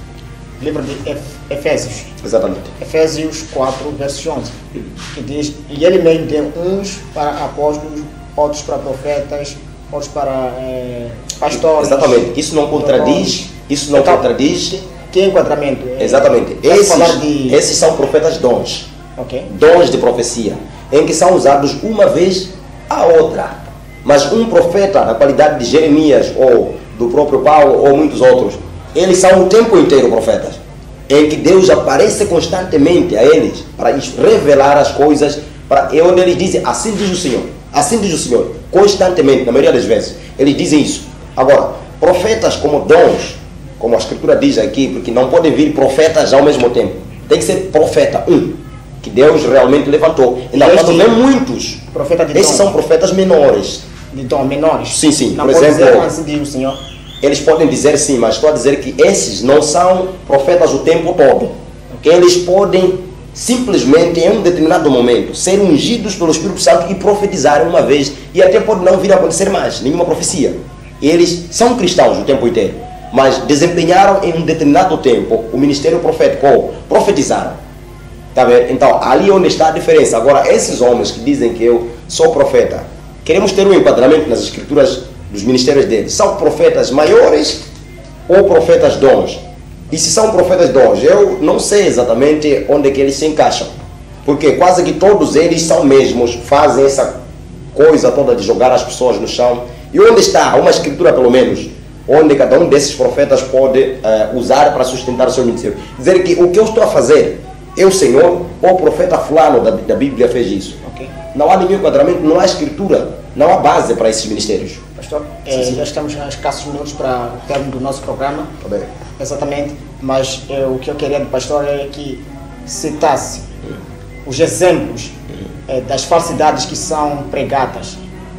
livro de Efésios. Exatamente. Efésios quatro, verso onze, que diz: e ele mesmo deu uns para apóstolos, outros para profetas, outros para eh, pastores. Exatamente. Isso não contradiz. Isso não então, contradiz. Que enquadramento? Exatamente. Esses, de... esses são profetas dons. Okay. Dons de profecia, em que são usados uma vez a outra. Mas um profeta, na qualidade de Jeremias, ou do próprio Paulo, ou muitos outros, eles são o tempo inteiro profetas, em que Deus aparece constantemente a eles para revelar as coisas, para, e onde eles dizem: assim diz o Senhor, assim diz o Senhor, constantemente, na maioria das vezes, eles dizem isso. Agora, profetas como dons, como a escritura diz aqui, porque não podem vir profetas ao mesmo tempo, tem que ser profeta um, que Deus realmente levantou. Então, quando vem muitos, profeta de esses dom. São profetas menores. De dom, menores? Sim, sim. Não por pode exemplo, dizer assim diz o Senhor. Eles podem dizer sim, mas estou a dizer que esses não são profetas o tempo todo. Okay. Eles podem simplesmente, em um determinado momento, ser ungidos pelo Espírito Santo e profetizarem uma vez, e até pode não vir a acontecer mais, nenhuma profecia. Eles são cristãos o tempo inteiro, mas desempenharam em um determinado tempo o ministério profético, ou profetizaram. Tá vendo? Então, ali onde está a diferença. Agora, esses homens que dizem que eu sou profeta, queremos ter um enquadramento nas escrituras dos ministérios deles. São profetas maiores ou profetas dons? E se são profetas dons, eu não sei exatamente onde é que eles se encaixam. Porque quase que todos eles são mesmos, fazem essa coisa toda de jogar as pessoas no chão. E onde está uma escritura, pelo menos, onde cada um desses profetas pode uh, usar para sustentar o seu ministério? Dizer que o que eu estou a fazer, eu, Senhor, ou o profeta fulano da, da Bíblia fez isso. Okay. Não há nenhum enquadramento, não há escritura, não há base para esses ministérios. Pastor, sim, é, sim. Já estamos a escassos minutos para o término do nosso programa. Tá bem. Exatamente, mas é, o que eu queria do pastor é que citasse hum. os exemplos hum. é, das falsidades que são pregadas.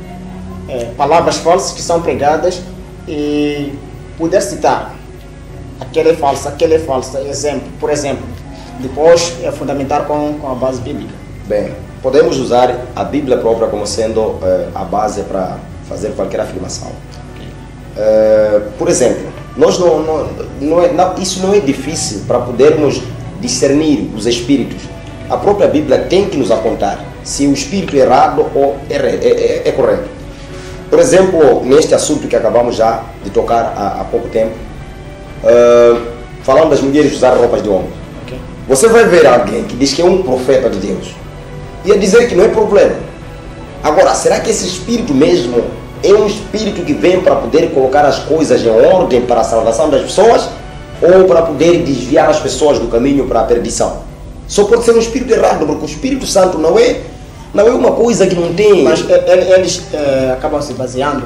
É, palavras falsas que são pregadas, e poder citar aquele é falso, aquele é falso, exemplo, por exemplo, depois é fundamentar com, com a base bíblica. Bem, podemos usar a Bíblia própria como sendo uh, a base para fazer qualquer afirmação. Uh, por exemplo, nós não, não, não é, não, isso não é difícil para podermos discernir os espíritos. A própria Bíblia tem que nos apontar se o espírito é errado ou é, é, é, é correto. Por exemplo, neste assunto que acabamos já de tocar há, há pouco tempo, uh, falando das mulheres usar roupas de homem. Okay. Você vai ver alguém que diz que é um profeta de Deus e a dizer que não é problema. Agora, será que esse espírito mesmo é um espírito que vem para poder colocar as coisas em ordem para a salvação das pessoas ou para poder desviar as pessoas do caminho para a perdição? Só pode ser um espírito errado, porque o Espírito Santo não é, não é uma coisa que não tem... Mas eles é, acabam se baseando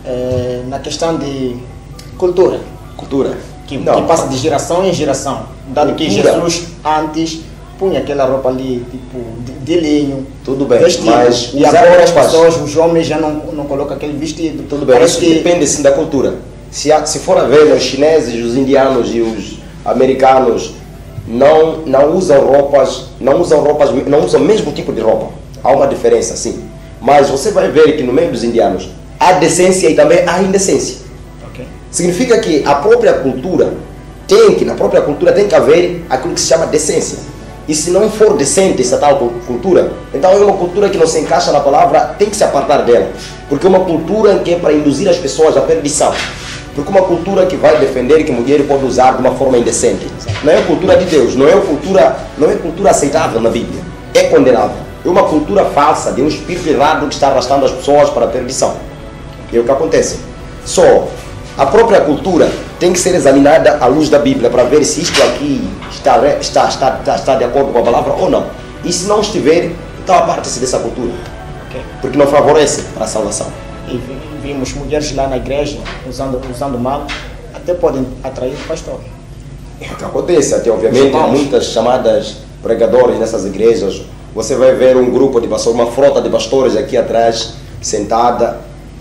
é, na questão de cultura. Cultura. Que, que passa de geração em geração. Dado que Jesus antes punha aquela roupa ali, tipo, de, de linho. Tudo bem, vestido, mas... E agora as pessoas, os homens já não, não colocam aquele vestido. Tudo bem, isso que... depende sim da cultura. Se, se for a ver, os chineses, os indianos e os americanos não, não usam roupas, não usam roupas, não usam o mesmo tipo de roupa. Há uma diferença, sim. Mas você vai ver que no meio dos indianos há decência e também há indecência. Okay. Significa que a própria cultura tem que, na própria cultura tem que haver aquilo que se chama decência. E se não for decente essa tal cultura, então é uma cultura que não se encaixa na palavra, tem que se apartar dela. Porque é uma cultura que é para induzir as pessoas à perdição. Porque uma cultura que vai defender que a mulher pode usar de uma forma indecente. Não é a cultura de Deus, não é a cultura, não é cultura aceitável na Bíblia. É condenável. É uma cultura falsa, de um espírito errado que está arrastando as pessoas para a perdição. É o que acontece. Só a própria cultura tem que ser examinada à luz da Bíblia para ver se isto aqui está, está, está, está, está de acordo com a palavra ou não. E se não estiver, então aparte-se dessa cultura. Okay. Porque não favorece para a salvação. E vimos mulheres lá na igreja usando, usando mal, até podem atrair o pastor. É o que acontece, até obviamente há muitas chamadas pregadores nessas igrejas. Você vai ver um grupo de pastores, uma frota de pastores aqui atrás, sentada,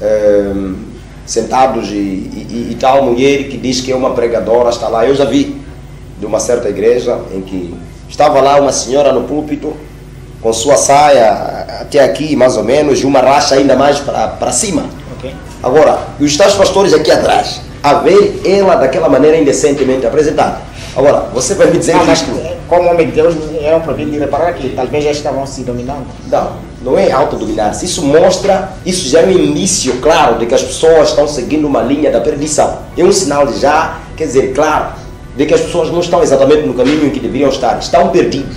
um, sentados e, e, e tal mulher que diz que é uma pregadora, está lá. Eu já vi de uma certa igreja em que estava lá uma senhora no púlpito, com sua saia até aqui mais ou menos, e uma racha ainda mais para cima. Okay. Agora, e os tais pastores aqui atrás, a ver ela daquela maneira indecentemente apresentada. Agora, você vai me dizer não, que mas, isto... como homem de Deus, eram proibidos de reparar que talvez já estavam se dominando. Não, não é autodominar-se. Isso mostra, isso já é um indício claro de que as pessoas estão seguindo uma linha da perdição. É um sinal de já, quer dizer, claro, de que as pessoas não estão exatamente no caminho em que deveriam estar. Estão perdidos.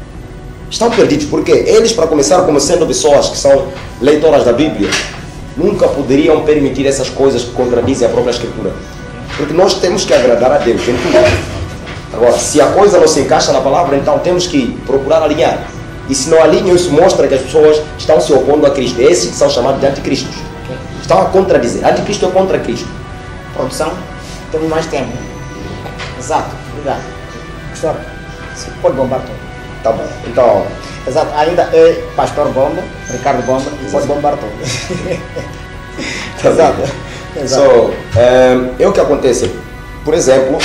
Estão perdidos porque eles, para começar, como sendo pessoas que são leitoras da Bíblia, nunca poderiam permitir essas coisas que contradizem a própria Escritura. Porque nós temos que agradar a Deus em tudo. Agora, se a coisa não se encaixa na palavra, então temos que procurar alinhar. E se não alinham, isso mostra que as pessoas estão se opondo a Cristo. Esses que são chamados de anticristos. Estão a contradizer. Anticristo é contra Cristo. Produção, temos mais tempo. Exato, obrigado. Pastor, você pode bombar tudo. Tá bom. Então, exato, ainda é Pastor Bomba, Ricardo Bomba, e pode bombar tudo. Tá exato. Exato. So, é, é o que acontece. Por exemplo,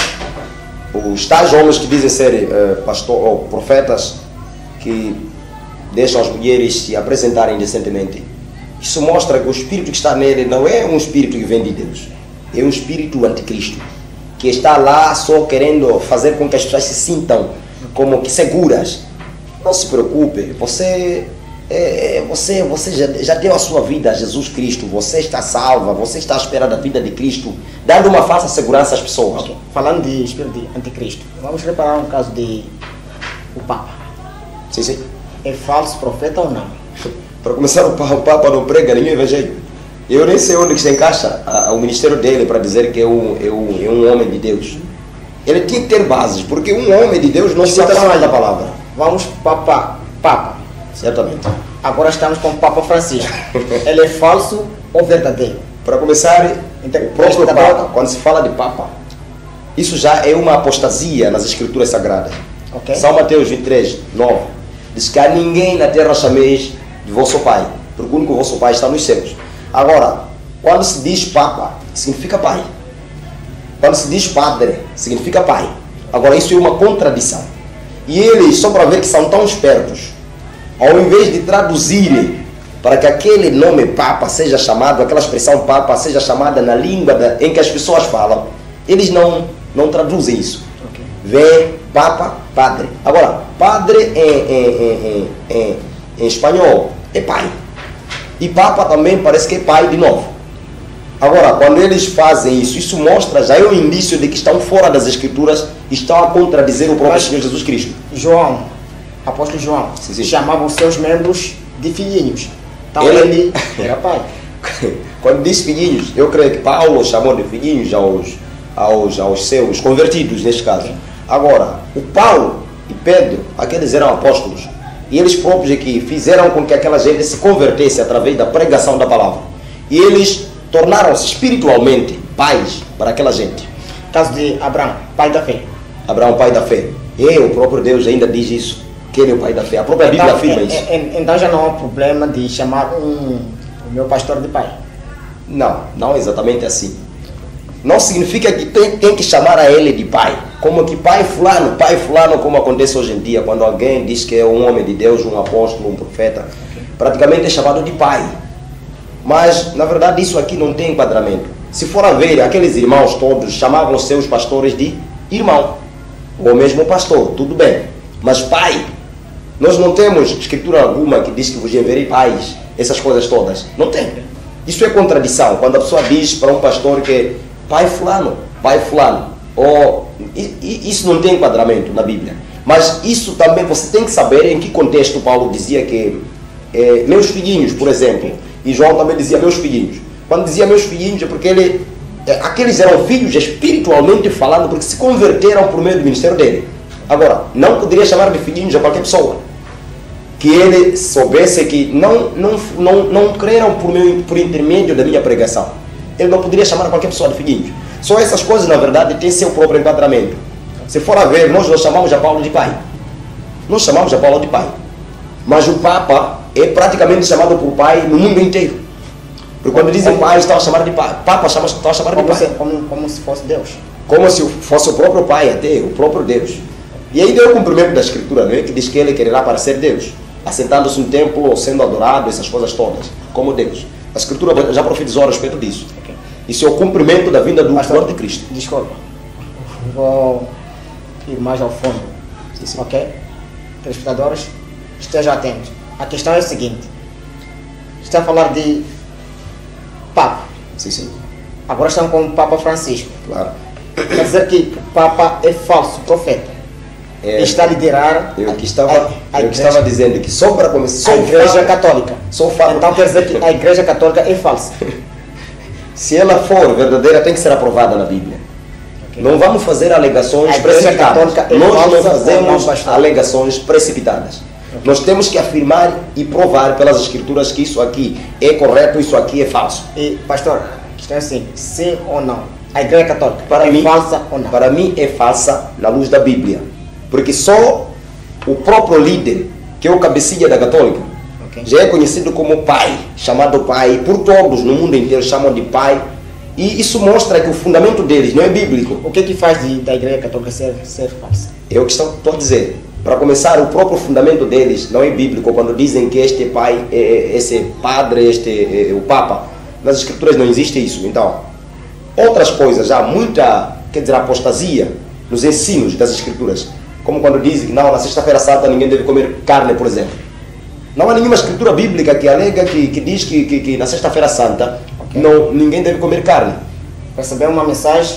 os tais homens que dizem ser uh, pastor ou profetas que deixam as mulheres se apresentarem decentemente, isso mostra que o espírito que está nele não é um espírito que vem de Deus, é um espírito anticristo, que está lá só querendo fazer com que as pessoas se sintam como que seguras. Não se preocupe, você, é, você, você já, já deu a sua vida a Jesus Cristo, você está salva, você está à espera da vida de Cristo, dando uma falsa segurança às pessoas. Okay. Falando de espírito de anticristo, vamos reparar um caso de o Papa. Sim, sim. É falso profeta ou não? Para começar, o Papa não prega nenhum evangelho. Eu nem sei onde que se encaixa a, a, o ministério dele para dizer que é um, é, um, é um homem de Deus. Ele tinha que ter bases, porque um homem de Deus não cita mais da palavra. Vamos Papa, Papa. Certamente. Agora estamos com o Papa Francisco. Ele é falso ou verdadeiro? Para começar, então, o próprio Papa, quando se fala de Papa, isso já é uma apostasia nas Escrituras Sagradas. Okay. São Mateus vinte e três, nove, diz que a ninguém na terra chameis de vosso Pai, porque o único vosso Pai está nos céus. Agora, quando se diz Papa, significa Pai. Quando se diz Padre, significa Pai. Agora, isso é uma contradição. E eles, só para ver que são tão espertos, ao invés de traduzirem para que aquele nome Papa seja chamado, aquela expressão Papa seja chamada na língua da, em que as pessoas falam, eles não, não traduzem isso. Okay. Vê Papa, Padre. Agora, Padre em, em, em, em, em espanhol é pai. E Papa também parece que é pai de novo. Agora, quando eles fazem isso, isso mostra, já é um indício de que estão fora das Escrituras e estão a contradizer o próprio Senhor Jesus Cristo. João, apóstolo João, sim, sim. chamava os seus membros de filhinhos. Então ele, ele era pai. Quando diz filhinhos, eu creio que Paulo chamou de filhinhos aos, aos, aos seus convertidos, neste caso. Agora, o Paulo e Pedro, aqueles eram apóstolos. E eles próprios aqui fizeram com que aquela gente se convertesse através da pregação da palavra. E eles tornaram-se espiritualmente pais para aquela gente. Caso de Abraão, pai da fé. Abraão, pai da fé. E o próprio Deus ainda diz isso. Que ele é o pai da fé. A própria Bíblia então, afirma é, isso. É, então já não há problema de chamar um, o meu pastor de pai? Não, não é exatamente assim. Não significa que tem, tem que chamar a ele de pai. Como que pai fulano, pai fulano, como acontece hoje em dia, quando alguém diz que é um homem de Deus, um apóstolo, um profeta, praticamente é chamado de pai. Mas, na verdade, isso aqui não tem enquadramento. Se for a ver, aqueles irmãos todos chamavam os seus pastores de irmão, ou mesmo pastor, tudo bem. Mas pai, nós não temos escritura alguma que diz que vos enviarei pais, essas coisas todas. Não tem. Isso é contradição. Quando a pessoa diz para um pastor que pai fulano, pai fulano, ou, isso não tem enquadramento na Bíblia. Mas isso também você tem que saber em que contexto Paulo dizia que é, meus filhinhos, por exemplo, e João também dizia meus filhinhos. Quando dizia meus filhinhos é porque ele, é, aqueles eram filhos espiritualmente falando, porque se converteram por meio do ministério dele. Agora, não poderia chamar de filhinhos a qualquer pessoa. Que ele soubesse que não, não, não, não creram por, meu, por intermédio da minha pregação. Ele não poderia chamar qualquer pessoa de filhinhos. Só essas coisas, na verdade, têm seu próprio enquadramento. Se for a ver, nós não chamamos a Paulo de pai. Nós chamamos a Paulo de pai. Mas o Papa é praticamente chamado por pai no mundo inteiro. Porque quando dizem pai, estão a chamar de pai. Papa estão a chamar de pai. Se, como, como se fosse Deus. Como se fosse o próprio pai até, o próprio Deus. E aí deu o cumprimento da Escritura, não é? Que diz que ele quererá parecer Deus, assentando-se no templo, sendo adorado, essas coisas todas, como Deus. A Escritura já profetizou a respeito disso. Okay. Isso é o cumprimento da vinda do Pastor de Cristo. Desculpa, vou ir mais ao fundo. Sim, sim. Ok? Telespectadores, estejam atentos. A questão é a seguinte: está a falar de Papa. Sim, sim. Agora estão com o Papa Francisco. Claro. Quer dizer que o Papa é falso profeta. É, está a liderar. Eu que estava, a, a eu que estava dizendo que só para começar. A Igreja Católica. Só falo. Então quer dizer que a Igreja Católica é falsa. Se ela for verdadeira, tem que ser aprovada na Bíblia. Okay. Não vamos fazer alegações precipitadas. É Nós não fazemos não alegações precipitadas. Okay. Nós temos que afirmar e provar pelas Escrituras que isso aqui é correto, isso aqui é falso. E, pastor, a questão é assim: sim ou não? A Igreja Católica para é mim, falsa ou não? Para mim é falsa na luz da Bíblia. Porque só o próprio líder, que é o cabecilha da Católica, okay, já é conhecido como pai, chamado pai, por todos no mundo inteiro chamam de pai. E isso mostra que o fundamento deles não é bíblico. O que que faz de, da Igreja Católica ser, ser falsa? É o que estou, estou a dizer. Para começar, o próprio fundamento deles não é bíblico. Quando dizem que este pai, é, esse padre, este é o Papa, nas Escrituras não existe isso. Então, outras coisas, há muita, quer dizer, apostasia nos ensinos das Escrituras. Como quando dizem que não, na sexta-feira santa ninguém deve comer carne, por exemplo. Não há nenhuma escritura bíblica que alega, que, que diz que, que, que na sexta-feira santa, okay, não, ninguém deve comer carne. Recebi uma mensagem,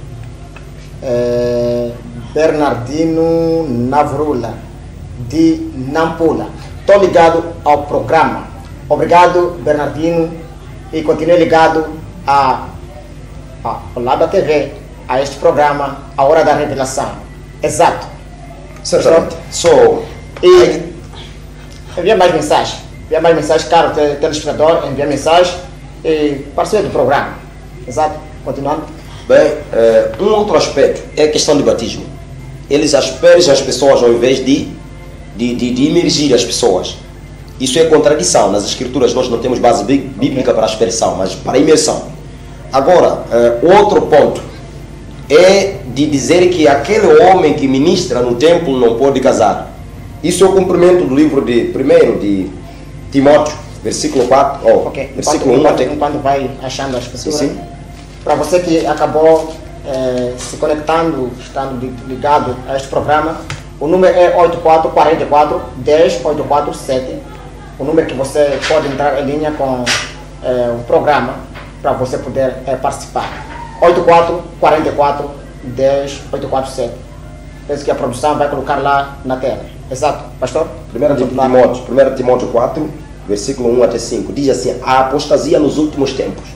é, Bernardino Navrula, de Nampula. Estou ligado ao programa. Obrigado, Bernardino, e continue ligado a, a, ao Laba T V, a este programa, A Hora da Revelação. Exato. Certamente. So, e envia mais mensagem. Envia mais mensagem, caro telespectador, envia mensagem e participe do programa. Exato. Continuando. Bem, um outro aspecto é a questão do batismo. Eles aspergem as pessoas ao invés de, de, de, de imergir as pessoas. Isso é contradição. Nas Escrituras nós não temos base bíblica para aspersão, mas para imersão. Agora, outro ponto é de dizer que aquele homem que ministra no templo não pode casar. Isso é o cumprimento do livro de primeiro de Timóteo, versículo quatro, oh, okay. versículo enquanto, um até... enquanto vai achando a escritura, sim, sim. Para você que acabou eh, se conectando, estando ligado a este programa, o número é oito quatro quatro quatro, um zero oito quatro sete, o número que você pode entrar em linha com eh, o programa para você poder eh, participar. oito quatro quatro quatro, um zero oito quatro sete. Penso que a produção vai colocar lá na tela. Exato, pastor? primeiro Timóteo, primeiro Timóteo quatro, versículo um até cinco, diz assim: a apostasia nos últimos tempos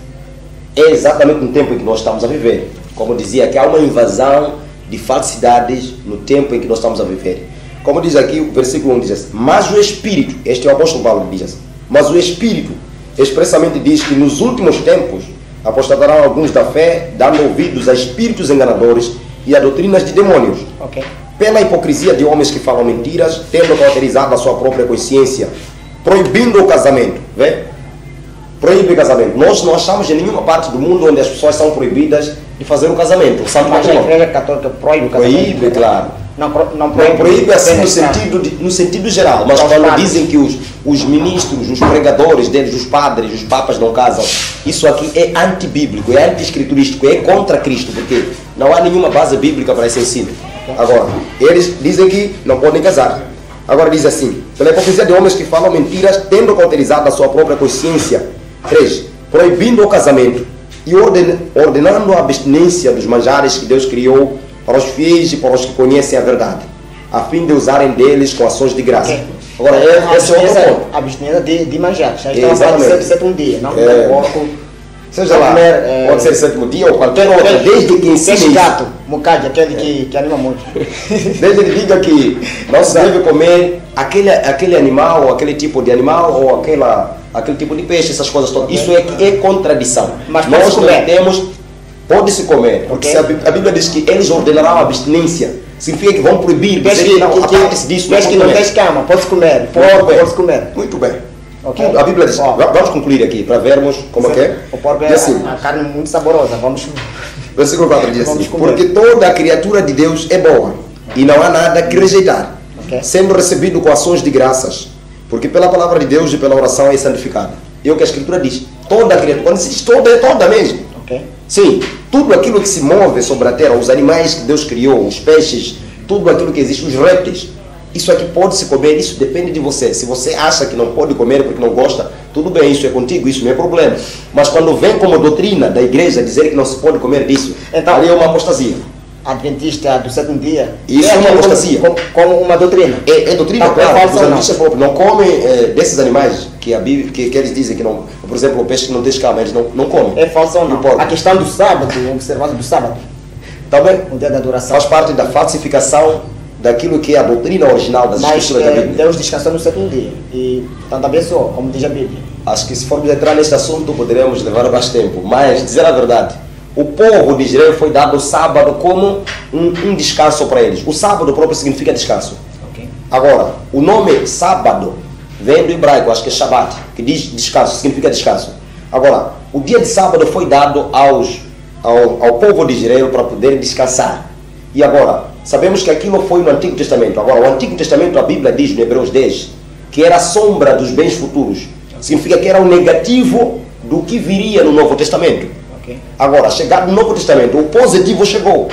é exatamente no tempo em que nós estamos a viver. Como dizia, que há uma invasão de falsidades no tempo em que nós estamos a viver. Como diz aqui o versículo um, diz assim: mas o Espírito, este é o apóstolo Paulo que diz assim, mas o Espírito expressamente diz que nos últimos tempos apostatarão alguns da fé, dando ouvidos a espíritos enganadores e a doutrinas de demônios. Okay. Pela hipocrisia de homens que falam mentiras, tendo cauterizado a sua própria consciência, proibindo o casamento. Vê? Proíbe o casamento. Nós não achamos em nenhuma parte do mundo onde as pessoas são proibidas de fazer o casamento. O Santo Mas a Igreja Católica proíbe o casamento? Proíbe, claro. Não, não Não proíbe, proíbe assim no sentido, de, no sentido geral, mas Os quando padres. dizem que os, os ministros, os pregadores deles, os padres, os papas não casam, isso aqui é antibíblico, é anti-escriturístico, é contra Cristo, porque não há nenhuma base bíblica para esse ensino. Agora, eles dizem que não podem casar. Agora diz assim: pela hipocrisia de homens que falam mentiras, tendo cauterizado a sua própria consciência. três. Proibindo o casamento e orden, ordenando a abstinência dos manjares que Deus criou para os fiéis e para os que conhecem a verdade, a fim de usarem deles com ações de graça. Okay. Agora, é, esse é outro ponto. A abstinência de, de manjar. Já É, estamos a dizer exatamente. que ser um dia, não É. um porco. Seja lá, comer, é, pode ser sétimo dia ou qualquer outro, desde que ensine Peixe isso. gato, mucade, aquele que, que anima muito. Desde que diga que não se deve comer aquele, aquele animal, ou aquele tipo de animal, ou aquela, aquele tipo de peixe, essas coisas todas. Isso é, é contradição. Mas nós pode-se não comer. temos, pode-se comer, porque Ok. se a, Bí- a Bíblia diz que eles ordenarão a abstinência, significa que vão proibir, Peixe dizer que, que não, que, aparte-se disso, peixe que não pode tem comer. escama, pode-se comer. Pode, Porco, bem. pode-se comer. Muito bem. Ok. A Bíblia diz, Ó. vamos concluir aqui, para vermos como é que é. O porco é Diz assim, a carne muito saborosa. Vamos. versículo quatro diz Vamos assim: comer. porque toda a criatura de Deus é boa, e não há nada que rejeitar, Ok. sendo recebido com ações de graças, porque pela palavra de Deus e pela oração é santificada. É o que a Escritura diz. Toda a criatura, quando se diz toda, é toda mesmo. Ok. Sim, tudo aquilo que se move sobre a terra, os animais que Deus criou, os peixes, tudo aquilo que existe, os répteis, isso aqui pode se comer, isso depende de você. Se você acha que não pode comer porque não gosta, tudo bem, isso é contigo, isso não é problema. Mas quando vem como doutrina da igreja dizer que não se pode comer disso, Então- ali é uma apostasia. Adventista do sétimo dia. Isso é uma como- apostasia. Como, como uma doutrina. É, é doutrina, Tá, é claro, falso os ou não? adventistas próprios não comem eh, desses animais que, a Bíblia, que, que eles dizem que não, por exemplo, o peixe que não tem escama, eles não, não comem. É falso ou E o não? porco. A questão do sábado, observado do sábado, Também o dia da adoração. faz parte da falsificação daquilo que é a doutrina original das Mas escrituras da eh, Bíblia. Deus descansou no sétimo dia. E tanto abençoou, como diz a Bíblia. Acho que se formos entrar neste assunto poderemos levar mais tempo, mas dizer a verdade, o povo de Israel foi dado o sábado como um, um descanso para eles. O sábado próprio significa descanso. Ok. Agora, o nome sábado vem do hebraico, acho que é Shabbat, que diz descanso, significa descanso. Agora, o dia de sábado foi dado aos, ao, ao povo de Israel para poder descansar. E agora, sabemos que aquilo foi no Antigo Testamento. Agora, o Antigo Testamento, a Bíblia diz no Hebreus dez, que era a sombra dos bens futuros. Significa que era o negativo do que viria no Novo Testamento. Ok. Agora, chegado no Novo Testamento, o positivo chegou.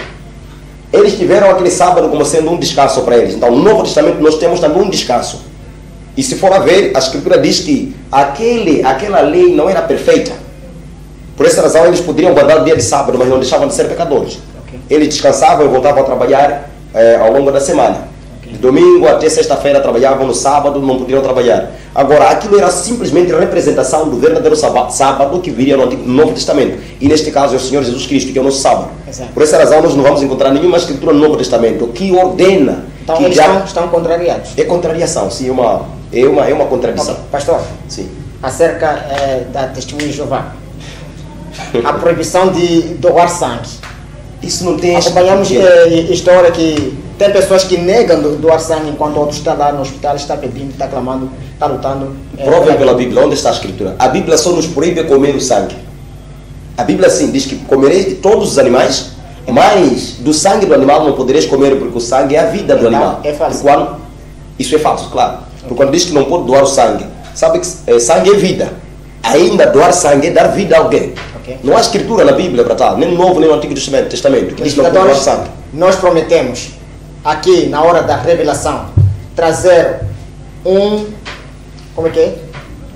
Eles tiveram aquele sábado como sendo um descanso para eles. Então, no Novo Testamento nós temos também um descanso. E se for a ver, a Escritura diz que aquele, aquela lei não era perfeita. Por essa razão, eles poderiam guardar o dia de sábado, mas não deixavam de ser pecadores. Ok. Eles descansavam e voltavam a trabalhar eh, ao longo da semana. De domingo até sexta-feira trabalhavam, no sábado não podiam trabalhar. Agora, aquilo era simplesmente representação do verdadeiro sábado, sábado que viria no, Antigo, no Novo Testamento. E neste caso é o Senhor Jesus Cristo, que é o nosso sábado. Exato. Por essa razão, nós não vamos encontrar nenhuma escritura no Novo Testamento que ordena Então que eles já... estão, estão contrariados. É contrariação, sim, é uma, é uma, é uma contradição. Ok. Pastor, Sim. acerca eh, da testemunha de Jeová, a proibição de doar sangue. Isso não tem... Acompanhamos eh, história que tem pessoas que negam do- doar sangue enquanto outros estão lá no hospital, está pedindo, está clamando, está lutando. eh, Provem pela Bíblia, onde está a Escritura? A Bíblia só nos proíbe comer o sangue. A Bíblia sim diz que comereis de todos os animais, mas do sangue do animal não podereis comer, porque o sangue é a vida do Então, animal. é falso. E quando- Isso é falso, claro. Porque quando diz que não pode doar o sangue, sabe que é, sangue é vida. Ainda doar sangue é dar vida a alguém. Okay. Não há escritura na Bíblia para tal, nem no Novo nem no Antigo Testamento, que diz que não pode doar sangue. Nós prometemos, aqui na hora da revelação, trazer um, como é que é?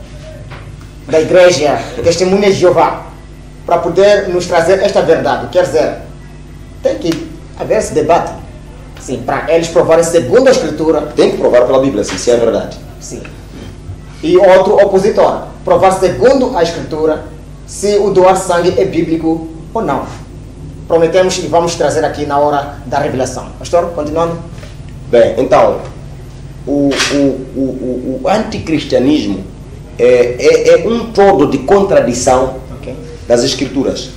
Da igreja, Testemunha de Jeová, para poder nos trazer esta verdade. Quer dizer, tem que haver esse debate. Sim, para eles provarem segundo a escritura. Tem que provar pela Bíblia, sim, se é verdade. Sim. E outro opositor, provar segundo a escritura se o doar sangue é bíblico ou não. Prometemos e vamos trazer aqui na hora da revelação. Pastor, continuando. Bem, então, o, o, o, o, o anticristianismo é, é, é um todo de contradição okay. das escrituras.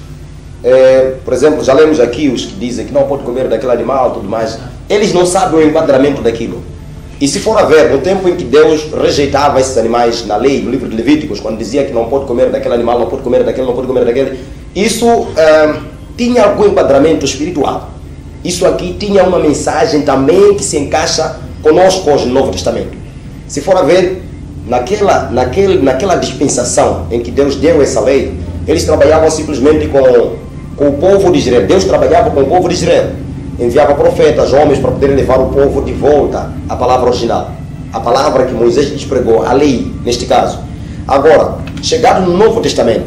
É, por exemplo, já lemos aqui os que dizem que não pode comer daquele animal e tudo mais. Eles não sabem o enquadramento daquilo. E se for a ver, no tempo em que Deus rejeitava esses animais na lei, no livro de Levíticos, quando dizia que não pode comer daquele animal, não pode comer daquele, não pode comer daquele, isso é, tinha algum enquadramento espiritual. Isso aqui tinha uma mensagem também que se encaixa conosco hoje no Novo Testamento. Se for a ver, naquela, naquele, naquela dispensação em que Deus deu essa lei, eles trabalhavam simplesmente com, com o povo de Israel. Deus trabalhava com o povo de Israel. Enviava profetas, homens, para poderem levar o povo de volta à palavra original. A palavra que Moisés lhes pregou, a lei, neste caso. Agora, chegado no Novo Testamento,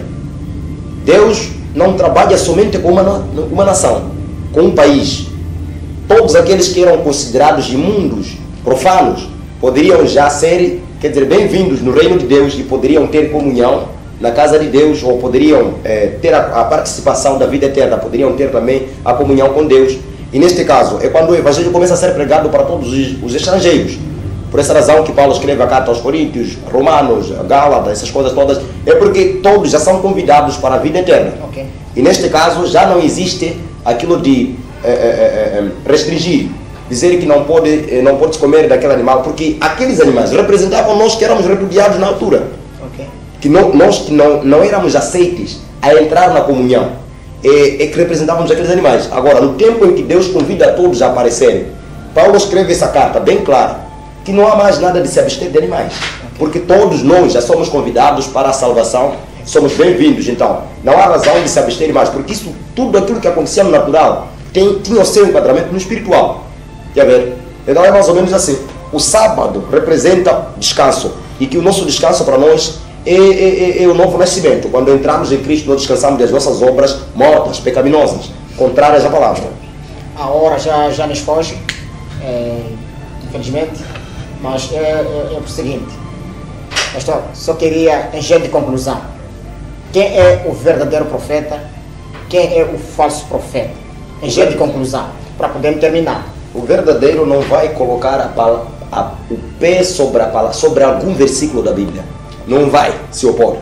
Deus não trabalha somente com uma, uma nação, com um país. Todos aqueles que eram considerados imundos, profanos, poderiam já ser, quer dizer, bem-vindos no reino de Deus e poderiam ter comunhão na casa de Deus, ou poderiam é, ter a, a participação da vida eterna, poderiam ter também a comunhão com Deus. E neste caso, é quando o Evangelho começa a ser pregado para todos os, os estrangeiros. Por essa razão que Paulo escreve a carta aos Coríntios, Romanos, Gálatas, essas coisas todas, é porque todos já são convidados para a vida eterna. Okay. E neste caso já não existe aquilo de é, é, é, restringir, dizer que não pode, não pode comer daquele animal, porque aqueles animais representavam nós que éramos repudiados na altura. Okay. Que não, nós que não, não éramos aceites a entrar na comunhão. É, é que representávamos aqueles animais. Agora, no tempo em que Deus convida a todos a aparecerem, Paulo escreve essa carta bem clara, que não há mais nada de se abster de animais, porque todos nós já somos convidados para a salvação, somos bem-vindos. Então, não há razão de se abster mais, porque isso, tudo aquilo que acontecia no natural tem, tinha o seu enquadramento no espiritual. Quer ver? Então é mais ou menos assim. O sábado representa descanso, e que o nosso descanso para nós É, é, é o novo nascimento. Quando entramos em Cristo, nós descansamos das nossas obras mortas, pecaminosas, contrárias à palavra. A hora já, já nos foge, é, infelizmente, mas é, é, é o seguinte, pastor, só queria, em jeito de conclusão, quem é o verdadeiro profeta, quem é o falso profeta? Em jeito de conclusão, para podermos terminar. O verdadeiro não vai colocar a, a, o pé sobre, a, sobre algum versículo da Bíblia. Não vai se opor.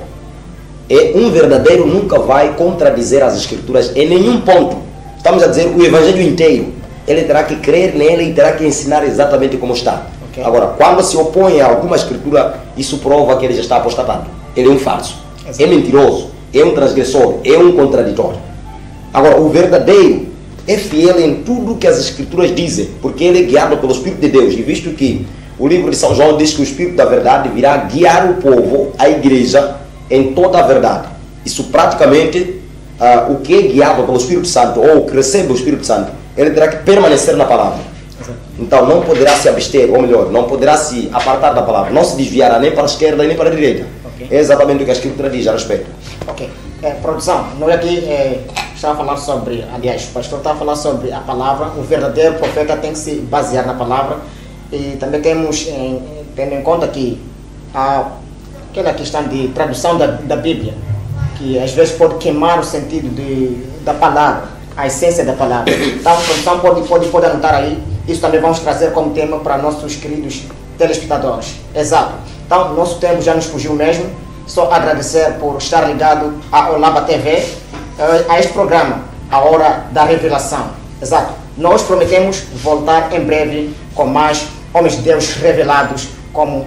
É um verdadeiro nunca vai contradizer as escrituras em nenhum ponto. Estamos a dizer o evangelho inteiro. Ele terá que crer nele e terá que ensinar exatamente como está. Okay. Agora, quando se opõe a alguma escritura, isso prova que ele já está apostatando. Ele é um falso, Exato. é mentiroso, é um transgressor, é um contraditório. Agora, o verdadeiro é fiel em tudo que as escrituras dizem, porque ele é guiado pelo Espírito de Deus. E visto que o livro de São João diz que o Espírito da Verdade virá guiar o povo, a igreja, em toda a verdade. Isso praticamente, uh, o que é guiado pelo Espírito Santo, ou que recebe o Espírito Santo, ele terá que permanecer na palavra. Então não poderá se abster, ou melhor, não poderá se apartar da palavra, não se desviará nem para a esquerda nem para a direita. Okay. É exatamente o que a Escritura diz a respeito. Ok. É, produção, nós aqui é, estava a falar sobre, aliás, o pastor estava a falar sobre a palavra, o verdadeiro profeta tem que se basear na palavra. E também temos, em, tendo em conta que há aquela questão de tradução da, da Bíblia, que às vezes pode queimar o sentido de, da palavra, a essência da palavra. Então, a produção pode, pode, pode anotar aí, isso também vamos trazer como tema para nossos queridos telespectadores. Exato. Então, nosso tempo já nos fugiu mesmo. Só agradecer por estar ligado à Olaba T V, a este programa, A Hora da Revelação. Exato. Nós prometemos voltar em breve com mais homens de Deus revelados, como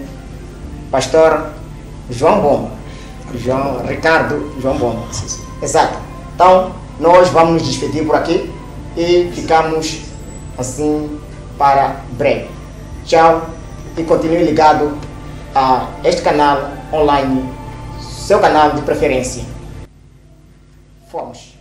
pastor João Bomba, João Ricardo João Bomba. Exato. Então, nós vamos nos despedir por aqui e ficamos assim para breve. Tchau. e continue ligado a este canal online, seu canal de preferência. Fomos!